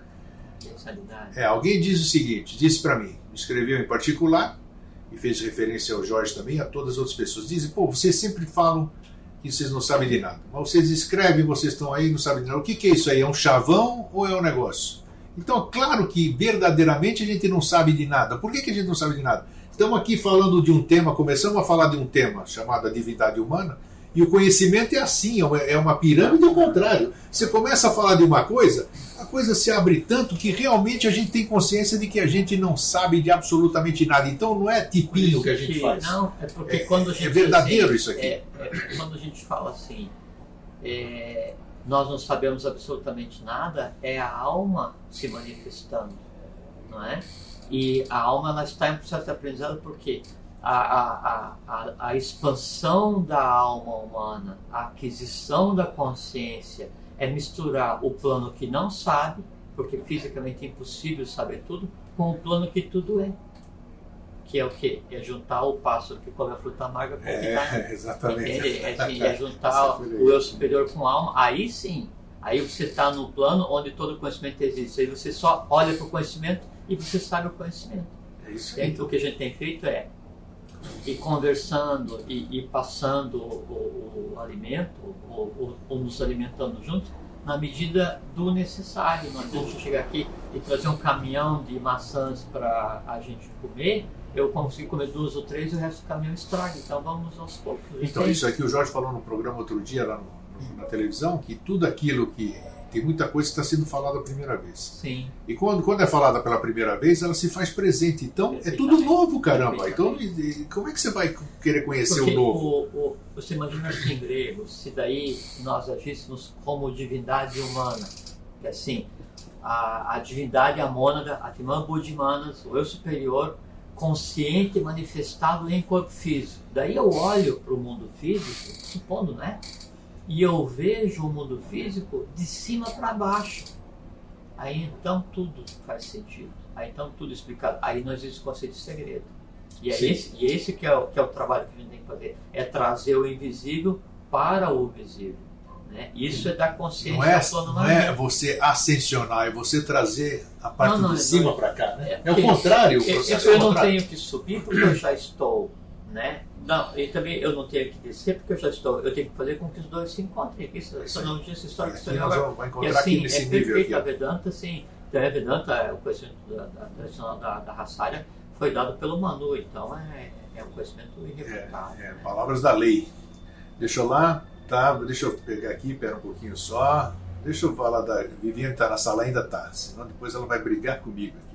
É, alguém diz o seguinte, disse para mim, escreveu em particular, e fez referência ao Jorge também, a todas as outras pessoas. Dizem, pô, vocês sempre falam que vocês não sabem de nada. Mas vocês escrevem, vocês estão aí e não sabem de nada. O que, que é isso aí? É um chavão ou é um negócio? Então, claro que verdadeiramente a gente não sabe de nada. Por que, que a gente não sabe de nada? Estamos aqui falando de um tema, começamos a falar de um tema chamado a divindade humana, e o conhecimento é assim, é uma pirâmide ao contrário. Você começa a falar de uma coisa, a coisa se abre tanto que realmente a gente tem consciência de que a gente não sabe de absolutamente nada. Então não é tipinho que a gente faz. Não, é porque é, quando a gente... É verdadeiro assim, isso aqui. É, é, quando a gente fala assim, é, nós não sabemos absolutamente nada, é a alma se manifestando, não é? E a alma, ela está em processo de aprendizado porque a, a, a, a expansão da alma humana, a aquisição da consciência, é misturar o plano que não sabe, porque fisicamente é impossível saber tudo, com o plano que tudo é. Que é o quê? É juntar o pássaro que come a fruta amarga com o que está. É, exatamente. É, assim, é juntar o eu superior com a alma. Aí sim, aí você está no plano onde todo conhecimento existe. Aí você só olha para o conhecimento e você sabe o conhecimento. É isso. Então, o que a gente tem feito é ir conversando e, e passando o, o alimento, ou, ou nos alimentando juntos, na medida do necessário. Não adianta chegar aqui e trazer um caminhão de maçãs para a gente comer, eu consigo comer duas ou três e o resto do caminhão estraga. Então vamos aos poucos. Então, isso aqui o Jorge falou no programa outro dia, lá no, no, na televisão, que tudo aquilo que... Tem muita coisa que está sendo falada a primeira vez. Sim. E quando, quando é falada pela primeira vez, ela se faz presente. Então, é tudo novo, caramba. Então, como é que você vai querer conhecer Porque o novo? O, o, você imagina que em grego, se daí nós agíssemos como divindade humana, que assim, a, a divindade, a mônada, a Atman Buddhimanas, o eu superior, consciente manifestado em corpo físico. Daí eu olho para o mundo físico, supondo, né? E eu vejo o mundo físico de cima para baixo. Aí então tudo faz sentido. Aí então tudo explicado. Aí não existe conceito de segredo. E é esse, e esse que, é o, que é o trabalho que a gente tem que fazer. É trazer o invisível para o visível. Né? Isso é dar consciência não é, ao plano não é você ascensionar, é você trazer a parte não, não, de cima não, para cá. Né? É, é o contrário. O eu, processo eu, eu é o não contrário. tenho que subir porque eu já estou. Né? Não, e também eu não tenho que descer porque eu já estou. Eu tenho que fazer com que os dois se encontrem. Isso, essa não essa história que você vai encontrar e, assim, aqui nesse é nível perfeito. aqui. A Vedanta, assim, a Vedanta, o conhecimento da, da, tradicional da, da Raçária, foi dado pelo Manu, então é, é um conhecimento irrefutável. É, é, palavras da lei. Deixa eu lá, tá? Deixa eu pegar aqui, pera um pouquinho só. Deixa eu falar da Viviane, tá na sala, ainda tá, senão depois ela vai brigar comigo aqui.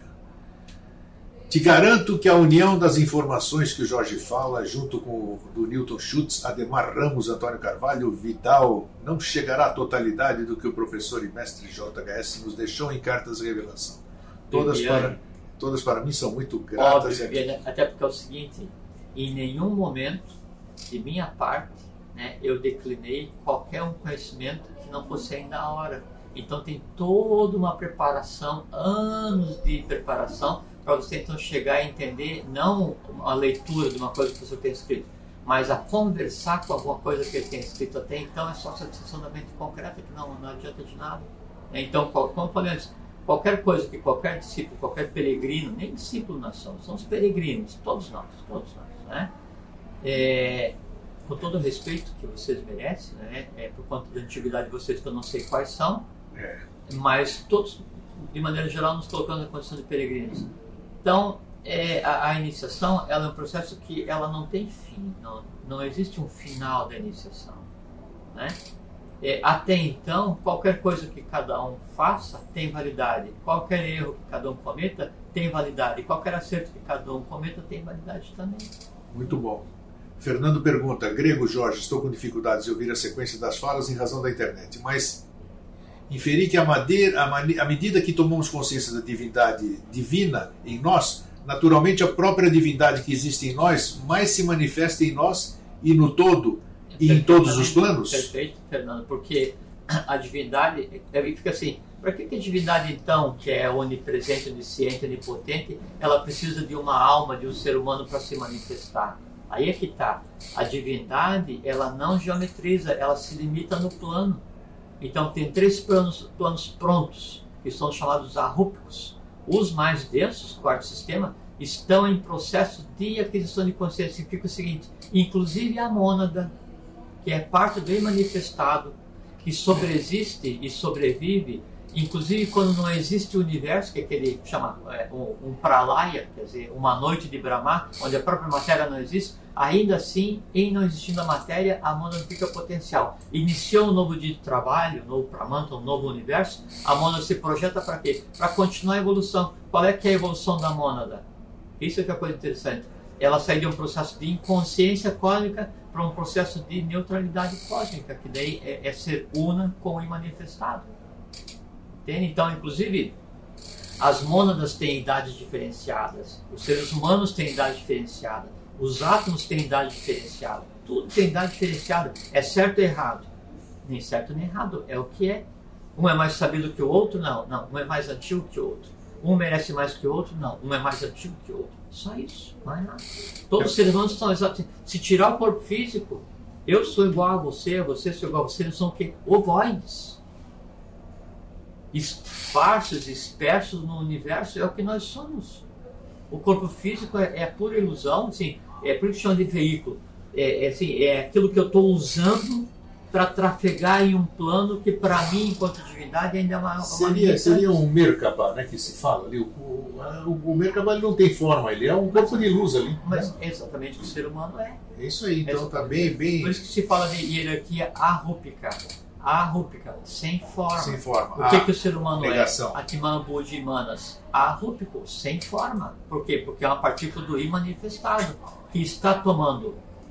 Te garanto que a união das informações que o Jorge fala, junto com o do Newton Schultz, Ademar Ramos, Antônio Carvalho, Vidal, não chegará à totalidade do que o professor e mestre J H S nos deixou em cartas de revelação. Todas, para, todas para mim são muito gratas. Óbvio, Viviane, até porque é o seguinte, em nenhum momento, de minha parte, né, eu declinei qualquer um conhecimento que não fosse ainda a hora. Então tem toda uma preparação, anos de preparação, para você então chegar a entender, não a leitura de uma coisa que você tem escrito, mas a conversar com alguma coisa que ele tem escrito até então. É só satisfação da mente concreta, que não, não adianta de nada. Então, como eu falei antes, qualquer coisa que qualquer discípulo, qualquer peregrino, nem discípulo nós somos, somos peregrinos, todos nós, todos nós, né? É, com todo o respeito que vocês merecem, né? É, por conta da antiguidade de vocês, que eu não sei quais são, é. mas todos, de maneira geral, nos colocando na condição de peregrinos. Então, é, a, a iniciação, ela é um processo que ela não tem fim, não, não existe um final da iniciação, né? É, até então, qualquer coisa que cada um faça tem validade, qualquer erro que cada um cometa tem validade, qualquer acerto que cada um cometa tem validade também. Muito bom. Fernando pergunta: Grego Jorge, estou com dificuldades de ouvir a sequência das falas em razão da internet, mas inferi que a, madeira, a, mani, a medida que tomamos consciência da divindade divina em nós, naturalmente a própria divindade que existe em nós mais se manifesta em nós e no todo e em todos os planos? Perfeito, Fernando, porque a divindade, fica assim, para que a divindade então, que é onipresente, onisciente, onipotente, ela precisa de uma alma, de um ser humano para se manifestar? Aí é que está. A divindade, ela não geometriza, ela se limita no plano. Então tem três planos, planos prontos, que são chamados arrúpicos. Os mais densos, quarto sistema, estão em processo de aquisição de consciência. Significa o seguinte: inclusive a mônada, que é parte do imanifestado, que sobreexiste e sobrevive, inclusive quando não existe o universo, que é aquele que chama é, um, um pralaya, quer dizer, uma noite de Brahma, onde a própria matéria não existe, ainda assim, em não existindo a matéria, a mônada fica potencial. Iniciou um novo dia de trabalho, um novo pramanta, um novo universo, a mônada se projeta para quê? Para continuar a evolução. Qual é que é a evolução da mônada? Isso é que é a coisa interessante. Ela sai de um processo de inconsciência cósmica para um processo de neutralidade cósmica, que daí é, é ser una com o imanifestado. Entende? Então, inclusive, as mônadas têm idades diferenciadas, os seres humanos têm idade diferenciada, os átomos têm idade diferenciada, tudo tem idade diferenciada. É certo ou errado? Nem certo nem errado, é o que é. Um é mais sabido que o outro? Não, não. Um é mais antigo que o outro. Um merece mais que o outro? Não. Um é mais antigo que o outro. Só isso, não é nada. Todos os seres humanos são exatamente. Se tirar o corpo físico, eu sou igual a você, você sou igual a você, eles são o quê? Ovoides. Esparsos, dispersos no universo, é o que nós somos. O corpo físico é, é pura ilusão, assim, é por isso que chama de veículo. É, é, assim, é aquilo que eu estou usando para trafegar em um plano que, para mim, enquanto divindade, ainda é uma... uma seria, seria um Merkaba, né, que se fala ali. O, o, o Merkaba ele não tem forma, ele é um corpo de luz ali. Mas é exatamente o que o ser humano é. É isso aí, então está bem, bem... Por isso que se fala de hierarquia arrúpica. Arrúpica, sem forma. Sem forma. O que, que o ser humano negação. é? Atman Buddhi Manas. Arrúpico, sem forma. Por quê? Porque é uma partícula do imanifestado, que está tomando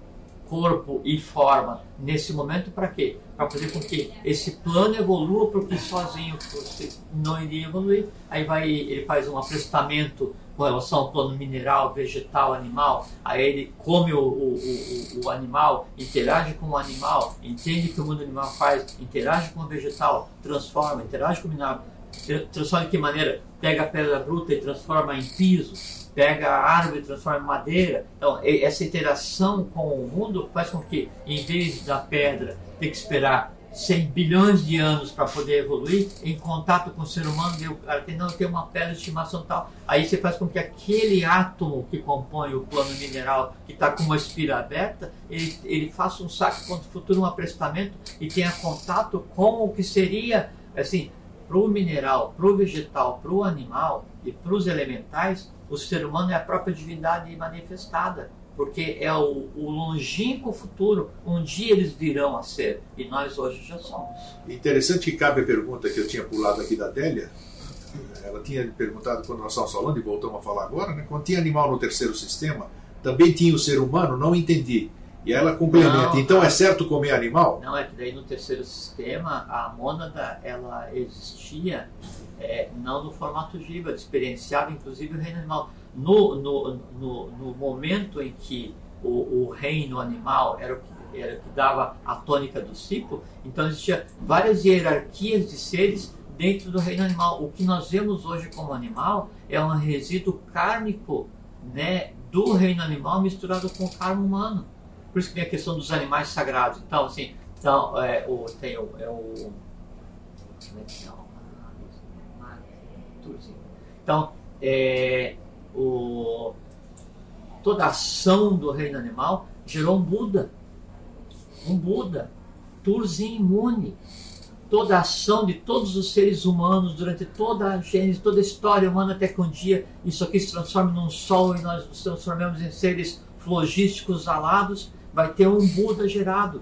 corpo e forma nesse momento para quê? Para fazer com que esse plano evolua, porque sozinho você não iria evoluir. Aí vai, ele faz um aprestamento com relação ao plano mineral, vegetal, animal. Aí ele come o, o, o, o animal, interage com o animal, entende o que o mundo animal faz, interage com o vegetal, transforma, interage com o mineral. Transforma de que maneira? Pega a pedra bruta e transforma em piso, pega a árvore e transforma em madeira. Então, essa interação com o mundo faz com que, em vez da pedra ter que esperar cem bilhões de anos para poder evoluir, em contato com o ser humano, o cara tem, não, tem uma pedra de estimação tal. Aí você faz com que aquele átomo que compõe o plano mineral, que está com uma espira aberta, ele, ele faça um saque contra o futuro, um aprestamento, e tenha contato com o que seria, assim, para o mineral, para o vegetal, para o animal e para os elementais, o ser humano é a própria divindade manifestada, porque é o, o longínquo futuro. Um dia eles virão a ser, e nós hoje já somos. Interessante que cabe a pergunta que eu tinha pulado aqui da Délia. Ela tinha perguntado quando nós estávamos falando, e voltamos a falar agora, né? Quando tinha animal no terceiro sistema, também tinha o ser humano? Não entendi. E ela complementa, não, então é certo comer animal? Não, é que daí no terceiro sistema a mônada ela existia é, não no formato jiva, experienciava inclusive o reino animal. No, no, no, no momento em que o, o reino animal era o que era que dava a tônica do ciclo. Então existia várias hierarquias de seres dentro do reino animal. O que nós vemos hoje como animal é um resíduo kármico, né, do reino animal misturado com o karma humano. Por isso que tem a questão dos animais sagrados. Então, assim, então, é, o, tem o, é o... Então, é, o, toda a ação do reino animal gerou um Buda. Um Buda. Turzin imune. Toda a ação de todos os seres humanos durante toda a gênese, toda a história humana, até que um dia isso aqui se transforme num sol e nós nos transformemos em seres flogísticos alados, vai ter um Buda gerado.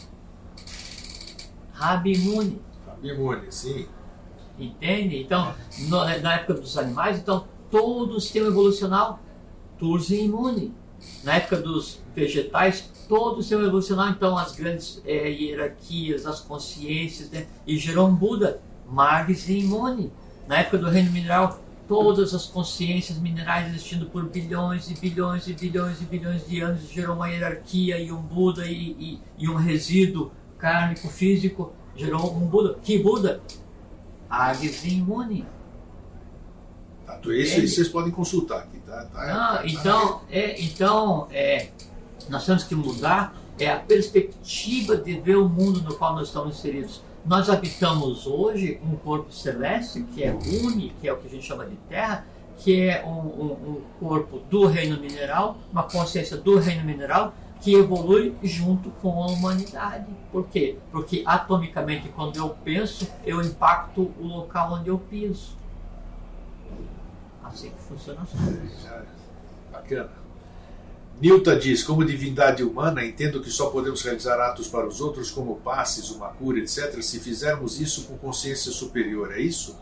Rabi imune. Rabi imune, sim. Entende? Então, no, na época dos animais, então, todo o sistema evolucional, Turzin imune. Na época dos vegetais, todo o sistema evolucional, então, as grandes é, hierarquias, as consciências, né? E gerou um Buda, Magis imune. Na época do reino mineral, todas as consciências minerais existindo por bilhões e bilhões e bilhões e bilhões de anos, gerou uma hierarquia e um Buda e, e, e um resíduo kármico, físico, gerou um Buda. Que Buda? Agis imune. Tá, isso, isso vocês podem consultar aqui, tá? tá, ah, tá então, tá. É, então é, nós temos que mudar é a perspectiva de ver o mundo no qual nós estamos inseridos. Nós habitamos hoje um corpo celeste, que é Uni, que é o que a gente chama de Terra, que é um, um, um corpo do reino mineral, uma consciência do reino mineral, que evolui junto com a humanidade. Por quê? Porque atomicamente, quando eu penso, eu impacto o local onde eu piso. Assim que funciona as coisas. Bacana. Nilton diz, como divindade humana, entendo que só podemos realizar atos para os outros, como passes, uma cura, etcétera, se fizermos isso com consciência superior, é isso?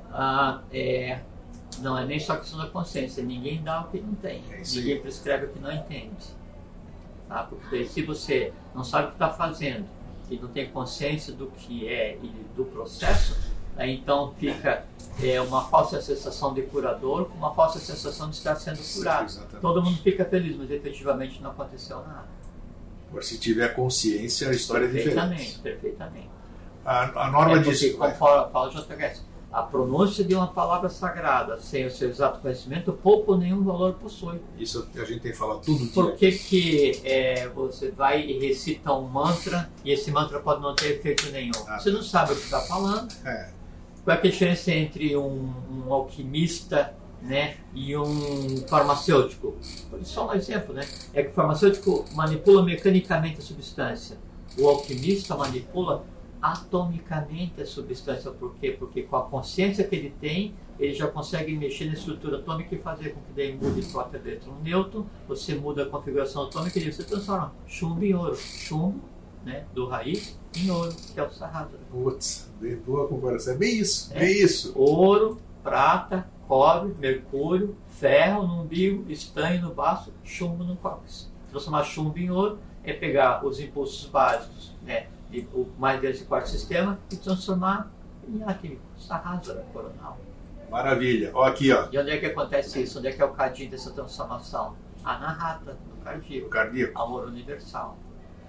Ah, é... Não é nem só questão da consciência, ninguém dá o que não tem, é ninguém prescreve o que não entende. Tá? Porque se você não sabe o que está fazendo e não tem consciência do que é e do processo, aí então fica é, uma falsa sensação de curador com uma falsa sensação de estar sendo curado. Sim, todo mundo fica feliz, mas efetivamente não aconteceu nada. Agora, se tiver consciência, a história é diferente. Perfeitamente, perfeitamente. A, a norma é diz... Porque, como fala, fala J H, a pronúncia de uma palavra sagrada sem o seu exato conhecimento, pouco ou nenhum valor possui. Isso a gente tem que falar tudo dia. Por que que é, você vai e recita um mantra e esse mantra pode não ter efeito nenhum? Ah, você não sabe o que está falando. É. Qual é a diferença entre um, um alquimista, né, e um farmacêutico? Só um exemplo, né? É que o farmacêutico manipula mecanicamente a substância. O alquimista manipula atomicamente a substância. Por quê? Porque com a consciência que ele tem, ele já consegue mexer na estrutura atômica e fazer com que daí mude o próprio elétron nêutron, você muda a configuração atômica e você transforma chumbo em ouro. Chumbo, né, do raiz, em ouro, que é o Sahasrara. Putz, bem boa comparação. É bem isso, é. bem isso. Ouro, prata, cobre, mercúrio, ferro no umbigo, estanho no baço, chumbo no cóccix. Transformar chumbo em ouro é pegar os impulsos básicos, né, de, o mais desse quarto sistema e transformar em aquele Sahasrara coronal. Maravilha. Ó, aqui, ó. E onde é que acontece isso? Onde é que é o cadinho dessa transformação? Anahata, no cardíaco. No cardíaco. Amor universal.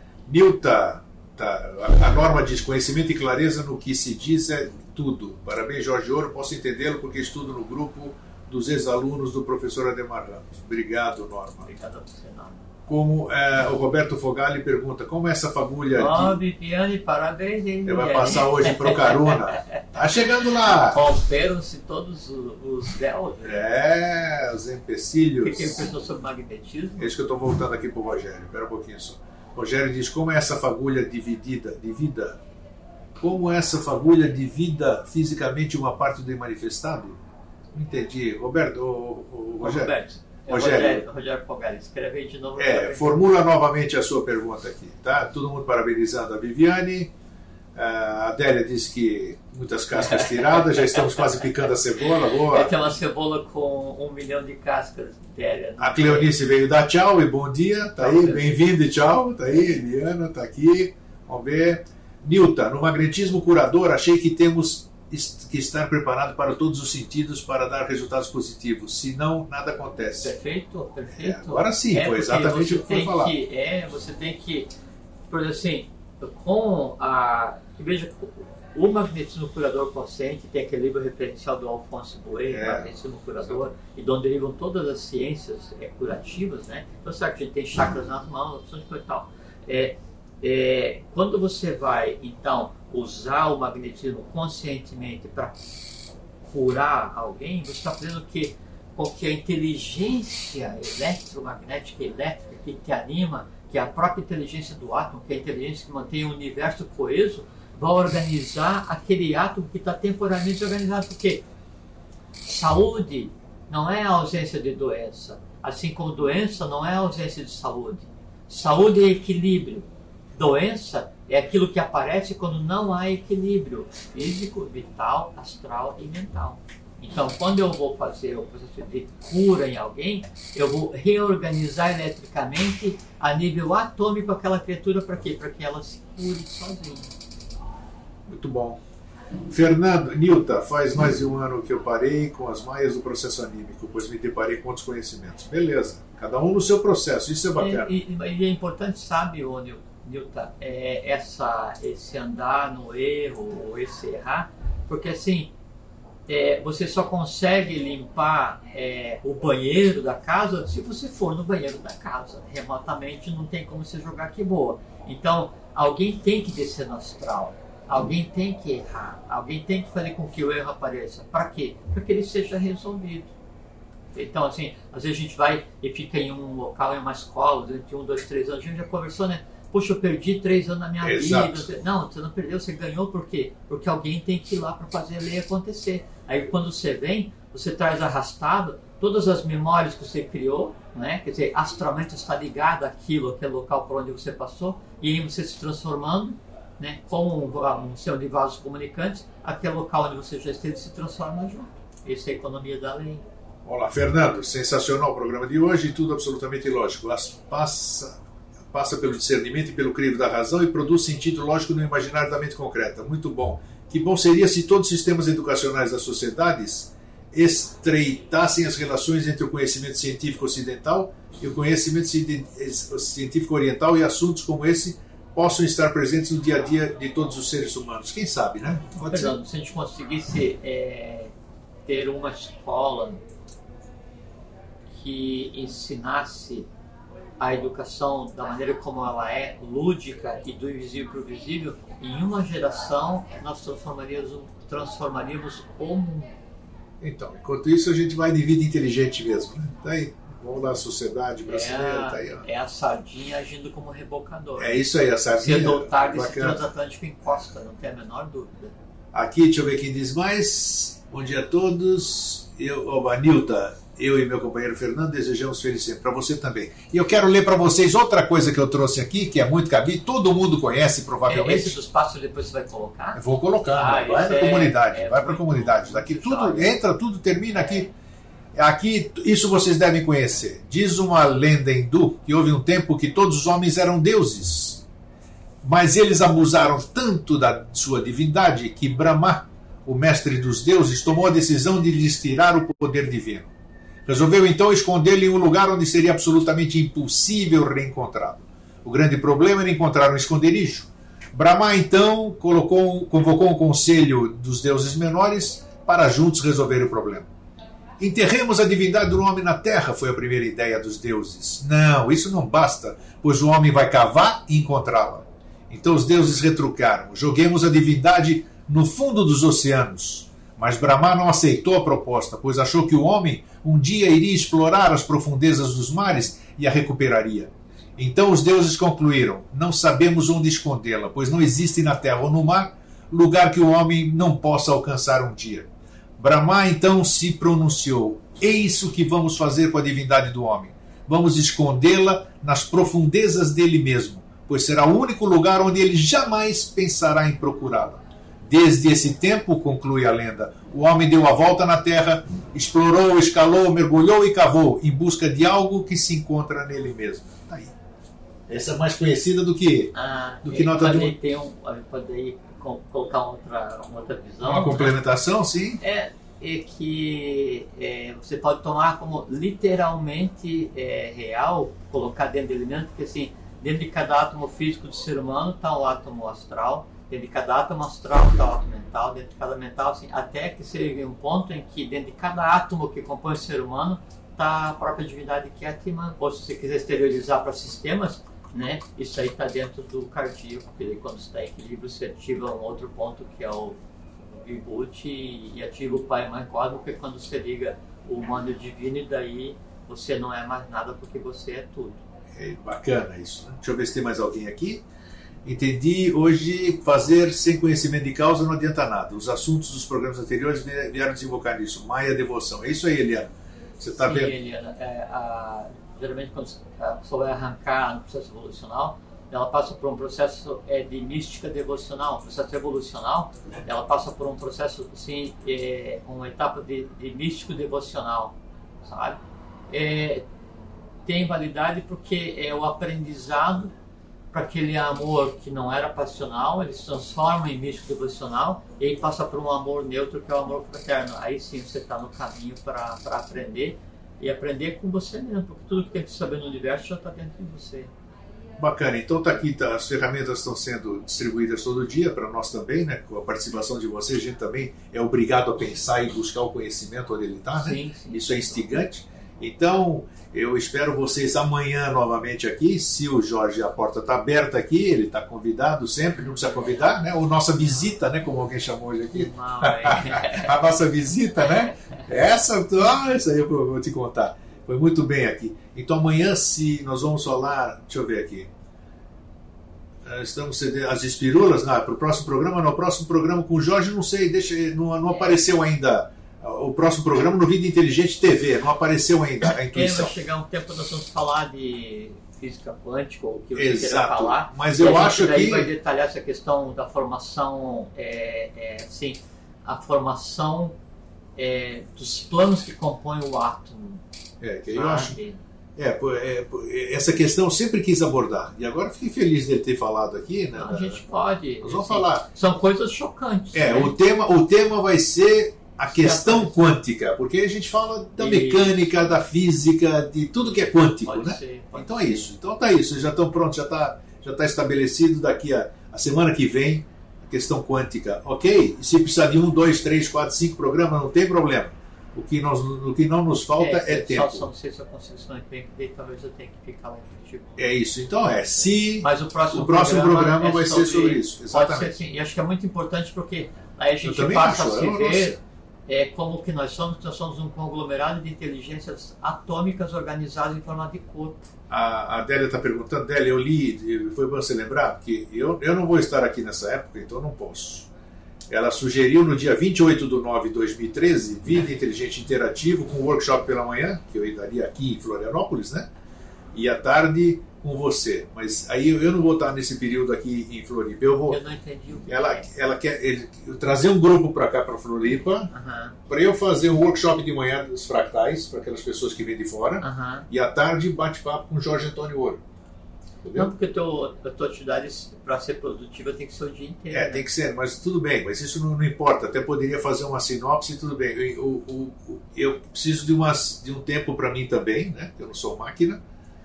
Nilton, tá, a norma diz, conhecimento e clareza no que se diz é tudo. Parabéns, Jorge Ouro, posso entendê-lo porque estudo no grupo dos ex-alunos do professor Ademar Ramos. Obrigado, Norma. Obrigado a você, Norma. Como é, o Roberto Fogali pergunta, como é essa fagulha aqui? Ó, Viviane, parabéns, hein, Ele vai passar hoje pro Caruna. Tá chegando lá. Romperam-se todos os, os véus. É, os empecilhos. O que, que ele pensou sobre magnetismo? É isso que eu estou voltando aqui pro Rogério. Espera um pouquinho só. Rogério diz, como é essa fagulha dividida, divida? Como essa fagulha divida fisicamente uma parte do manifestado? Não entendi. Roberto, o, o, Rogério. Roberto. É Rogério, Rogério Fogali, escreve aí de novo. É, formula novamente a sua pergunta aqui, tá? Todo mundo parabenizando a Viviane. A Adélia disse que muitas cascas tiradas, já estamos quase picando a cebola. Boa. É, tem uma cebola com um milhão de cascas, Adélia. A Cleonice veio dar tchau e bom dia, tá aí, bem-vindo e tchau, tá aí, Eliana, tá aqui, vamos ver. Nilton, no magnetismo curador, achei que temos que estar preparado para todos os sentidos para dar resultados positivos, senão nada acontece. Perfeito, perfeito. É, agora sim, é foi exatamente o que foi falado. Que, é, você tem que por exemplo, assim, com a... Veja, o magnetismo curador consciente tem aquele livro referencial do Alphonse Bouet, é. Magnetismo curador, e de onde derivam todas as ciências é, curativas, né? Então, sabe que a gente tem chakras nas mãos, opções de coisa e tal. É, é, quando você vai, então, usar o magnetismo conscientemente para curar alguém, você está fazendo que, com que a inteligência eletromagnética elétrica que te anima, que é a própria inteligência do átomo, que é a inteligência que mantém o universo coeso, vai organizar aquele átomo que está temporariamente organizado. Porque saúde não é a ausência de doença, assim como doença não é a ausência de saúde. Saúde é equilíbrio. Doença é aquilo que aparece quando não há equilíbrio físico, vital, astral e mental. Então, quando eu vou fazer o processo de cura em alguém, eu vou reorganizar eletricamente a nível atômico aquela criatura para quê? Para que ela se cure sozinha. Muito bom. Fernando, Nilta, faz mais de um ano que eu parei com as maias do processo anímico, pois me deparei com outros conhecimentos. Beleza, cada um no seu processo, isso é bacana. E, e, e é importante, sabe, ô, Nilta, é essa, esse andar no erro, ou esse errar, porque assim, é, você só consegue limpar é, o banheiro da casa se você for no banheiro da casa. Remotamente não tem como você jogar que boa. Então, alguém tem que descer no astral. Alguém tem que errar, alguém tem que fazer com que o erro apareça. Para quê? Para que ele seja resolvido. Então, assim, às vezes a gente vai e fica em um local, em uma escola, durante um, dois, três anos, a gente já conversou, né? Puxa, eu perdi três anos na minha Exato. vida. Não, você não perdeu, você ganhou por quê? Porque alguém tem que ir lá para fazer a lei acontecer. Aí quando você vem, você traz arrastado todas as memórias que você criou, né? Quer dizer, astralmente está ligado àquilo, aquele local por onde você passou, e aí você se transformando, né, como um, um seu de vasos comunicantes, aquele local onde você já esteve se transforma junto. Essa é a economia da lei. Olá, Fernando. Sensacional o programa de hoje, tudo absolutamente lógico. Passa, passa pelo discernimento e pelo crivo da razão e produz sentido lógico no imaginário da mente concreta. Muito bom. Que bom seria se todos os sistemas educacionais das sociedades estreitassem as relações entre o conhecimento científico ocidental e o conhecimento científico oriental, e assuntos como esse possam estar presentes no dia a dia de todos os seres humanos. Quem sabe, né? Pode ser. Se a gente conseguisse é, ter uma escola que ensinasse a educação da maneira como ela é, lúdica e do invisível para o visível, em uma geração nós transformaríamos, transformaríamos o mundo. Então, enquanto isso a gente vai de vida inteligente mesmo, né? Tá aí. Vamos lá, a sociedade brasileira, é a, tá aí, ó. É a sardinha agindo como rebocador. É isso aí, a sardinha. Cedo ou tarde esse transatlântico encosta, não tem a menor dúvida. Aqui, deixa eu ver quem diz mais. Bom dia a todos. Eu, oba, Nilta, eu e meu companheiro Fernando desejamos felicidade para você também. E eu quero ler para vocês outra coisa que eu trouxe aqui, que é muito cabido, todo mundo conhece provavelmente. Esse dos passos depois você vai colocar? Eu vou colocar, ah, vai para a é, comunidade, é vai para a comunidade. Daqui tudo, entra, tudo termina aqui. Aqui, isso vocês devem conhecer. Diz uma lenda hindu que houve um tempo que todos os homens eram deuses, mas eles abusaram tanto da sua divindade que Brahma, o mestre dos deuses, tomou a decisão de lhes tirar o poder divino. Resolveu então escondê-lo em um lugar onde seria absolutamente impossível reencontrá-lo. O grande problema era encontrar um esconderijo. Brahma então colocou, convocou um conselho dos deuses menores para juntos resolver o problema. Enterremos a divindade do homem na terra, foi a primeira ideia dos deuses. Não, isso não basta, pois o homem vai cavar e encontrá-la. Então os deuses retrucaram: joguemos a divindade no fundo dos oceanos. Mas Brahma não aceitou a proposta, pois achou que o homem um dia iria explorar as profundezas dos mares e a recuperaria. Então os deuses concluíram: não sabemos onde escondê-la, pois não existe na terra ou no mar lugar que o homem não possa alcançar um dia. Brahma então se pronunciou: eis o que vamos fazer com a divindade do homem. Vamos escondê-la nas profundezas dele mesmo, pois será o único lugar onde ele jamais pensará em procurá-la. Desde esse tempo, conclui a lenda, o homem deu a volta na terra, explorou, escalou, mergulhou e cavou, em busca de algo que se encontra nele mesmo. Tá aí. Essa é mais conhecida do que, ah, do que nota de... Ter um, pode colocar outra, uma outra visão. Uma complementação, sim. É, é que é, você pode tomar como literalmente é, real, colocar dentro do elemento, porque assim, dentro de cada átomo físico do ser humano está o átomo astral, dentro de cada átomo astral está o átomo mental, dentro de cada mental, assim, até que seja um ponto em que dentro de cada átomo que compõe o ser humano está a própria divindade que é Atman, ou se você quiser exteriorizar para sistemas, né, isso aí está dentro do cardíaco, porque daí, quando está em equilíbrio você ativa um outro ponto que é o Vibhuti e ativa o Pai e Mãe Cósmico, que é quando você liga o humano e o divino, e daí você não é mais nada porque você é tudo. É bacana isso, né? Deixa eu ver se tem mais alguém aqui. Entendi, hoje fazer sem conhecimento de causa não adianta nada. Os assuntos dos programas anteriores vieram desembocar nisso. Maia devoção. É isso aí, Eliana? Você está vendo? Sim, Eliana. É, a, geralmente quando a pessoa vai arrancar no processo evolucional, ela passa por um processo é, de mística devocional. O processo evolucional, ela passa por um processo, assim, é, uma etapa de, de místico devocional, sabe? É, tem validade porque é o aprendizado para aquele amor que não era passional, ele se transforma em místico devocional e aí passa por um amor neutro, que é o amor fraterno. Aí sim você está no caminho para aprender, e aprender com você mesmo, porque tudo que tem que saber no universo já está dentro de você. Bacana, então tá aqui, tá, as ferramentas estão sendo distribuídas todo dia para nós também, né? Com a participação de vocês, a gente também é obrigado a pensar e buscar o conhecimento onde ele está, né? Sim, sim. Isso é instigante. Então, eu espero vocês amanhã novamente aqui. Se o Jorge, a porta está aberta aqui, ele está convidado sempre, não precisa convidar, né? Ou nossa visita, né? Como alguém chamou hoje aqui. Não, é. A nossa visita, né? Essa, ah, essa aí eu vou te contar. Foi muito bem aqui. Então amanhã, se nós vamos falar, deixa eu ver aqui. Estamos cedendo as espirulas, não, para o próximo programa, no próximo programa com o Jorge, não sei, deixa, não, não apareceu ainda. O próximo programa no Vida Inteligente T V, não apareceu ainda a intuição. Vai chegar um tempo nós vamos falar de física quântica, ou o que você Exato. queira falar. Mas eu acho daí que vai detalhar essa questão da formação, é, é, assim, a formação é, dos planos que compõem o átomo. É, que eu acho. É, é, essa questão eu sempre quis abordar. E agora fiquei feliz dele ter falado aqui. Né? Não, a gente pode. Nós vamos assim, falar. São coisas chocantes. É, né? o, tema, o tema vai ser a questão quântica, porque a gente fala da mecânica, da física, de tudo que é quântico, pode né? Ser, então ser. é isso. Então tá isso. Já estão prontos, já está já tá estabelecido daqui a, a semana que vem a questão quântica, ok? E se precisar de um, dois, três, quatro, cinco programas, não tem problema. O que, nós, o que não nos falta é, é tempo. Só não sei se eu consigo semana que vem, porque talvez eu tenha que ficar lá em Curitiba. É isso. Então é, se Mas o próximo, o próximo programa, programa é vai sobre, ser sobre isso. Exatamente. Pode ser assim. E acho que é muito importante porque aí a gente Eu passa acho, a se eu ver é, como que nós somos. Nós somos um conglomerado de inteligências atômicas organizadas em forma de corpo. A, a Délia está perguntando, Délia, eu li, foi bom você lembrar, porque eu, eu não vou estar aqui nessa época, então não posso. Ela sugeriu no dia vinte e oito de nove de dois mil e treze, Vida Inteligente Interativo, com workshop pela manhã, que eu daria aqui em Florianópolis, né? E à tarde com você. Mas aí eu não vou estar nesse período aqui em Floripa. Eu vou. Eu não entendi o que ela, é. ela quer ele, trazer um grupo para cá, para Floripa, Uhum. para eu fazer um workshop de manhã dos fractais, para aquelas pessoas que vêm de fora, Uhum. e à tarde bate-papo com Jorge Antônio Ouro. Entendeu? Não, porque teu, a tua atividade, para ser produtiva, tem que ser o dia inteiro. É, né? tem que ser, mas tudo bem, mas isso não, não importa. Até poderia fazer uma sinopse, tudo bem. Eu, eu, eu, eu preciso de, umas, de um tempo para mim também, né? Eu não sou máquina.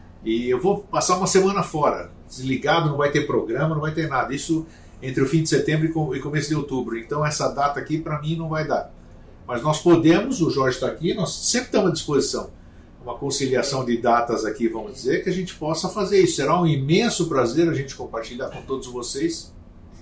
E eu vou passar uma semana fora, desligado, não vai ter programa, não vai ter nada. Isso entre o fim de setembro e começo de outubro. Então essa data aqui para mim não vai dar. Mas nós podemos, o Jorge está aqui, nós sempre estamos à disposição. Uma conciliação de datas aqui, vamos dizer, que a gente possa fazer isso. Será um imenso prazer a gente compartilhar com todos vocês,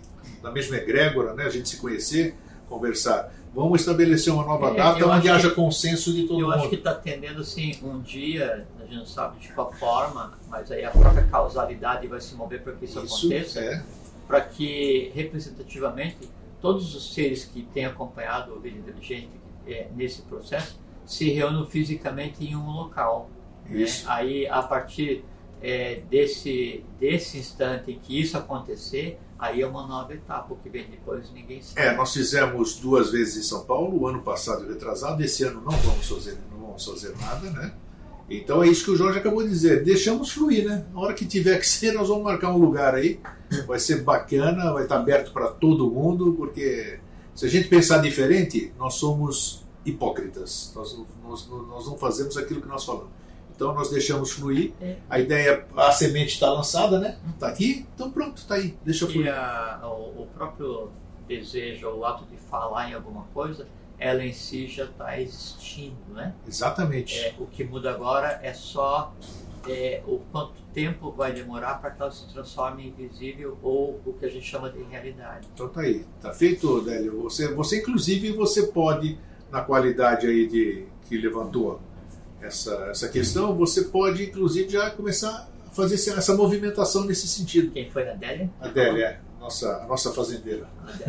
na mesma egrégora, né? A gente se conhecer, conversar. Vamos estabelecer uma nova É, data onde que- haja consenso de todo Eu mundo. acho que está tendendo assim, um dia, a gente não sabe de qual forma, mas aí a própria causalidade vai se mover para que isso, Isso aconteça, é. para que representativamente todos os seres que têm acompanhado o Vida Inteligente é, nesse processo se reúnam fisicamente em um local. né? Isso. Aí, a partir é, desse, desse instante em que isso acontecer, aí é uma nova etapa, o que vem depois ninguém sabe. É, nós fizemos duas vezes em São Paulo, o ano passado e retrasado. Esse ano não vamos fazer, não vamos fazer nada, né? Então é isso que o Jorge acabou de dizer. Deixamos fluir, né? Na hora que tiver que ser, nós vamos marcar um lugar aí. Vai ser bacana, vai estar aberto para todo mundo, porque se a gente pensar diferente, nós somos hipócritas. Nós, nós, nós não fazemos aquilo que nós falamos. Então nós deixamos fluir. É. A ideia, a semente está lançada, né? Está aqui, então pronto, está aí, deixa fluir. E a, o, o próprio desejo, o ato de falar em alguma coisa, ela em si já está existindo, né? Exatamente. É, o que muda agora é só é, o quanto tempo vai demorar para que ela se transforme em visível ou o que a gente chama de realidade. Então tá aí, tá feito, Délio. Você, você inclusive, você pode, na qualidade aí de que levantou essa, essa questão, você pode inclusive já começar a fazer essa movimentação nesse sentido. Quem foi a Adélia? A Adélia, é. Nossa, a nossa fazendeira.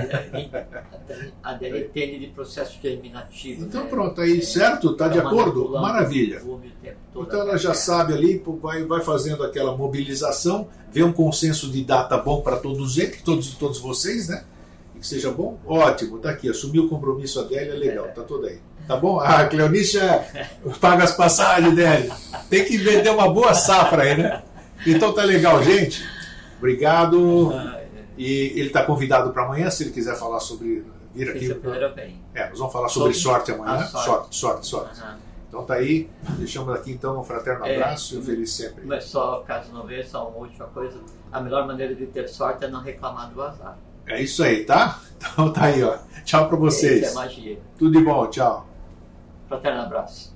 A Adélia entende de processo germinativo. Então né? pronto, aí certo? Está de acordo? Maravilha. Então ela já sabe ali, vai, vai fazendo aquela mobilização, vê um consenso de data bom para todos eles, todos, todos vocês, né? E que seja bom. Ótimo, tá aqui, assumiu o compromisso a Adélia, legal, tá toda aí. Tá bom? Ah, a Cleonice já paga as passagens, Adélia. Tem que vender uma boa safra aí, né? Então tá legal, gente. Obrigado. E ele está convidado para amanhã, se ele quiser falar sobre. Vir aqui. É, nós vamos falar sobre, sobre sorte amanhã. Sorte, sorte, sorte. sorte. Uhum. Então tá aí. Deixamos aqui então um fraterno abraço é, e um feliz sempre. Mas só, caso não veja, só uma última coisa. A melhor maneira de ter sorte é não reclamar do azar. É isso aí, tá? Então tá aí, ó. Tchau para vocês. Isso é magia. Tudo de bom, tchau. Fraterno abraço.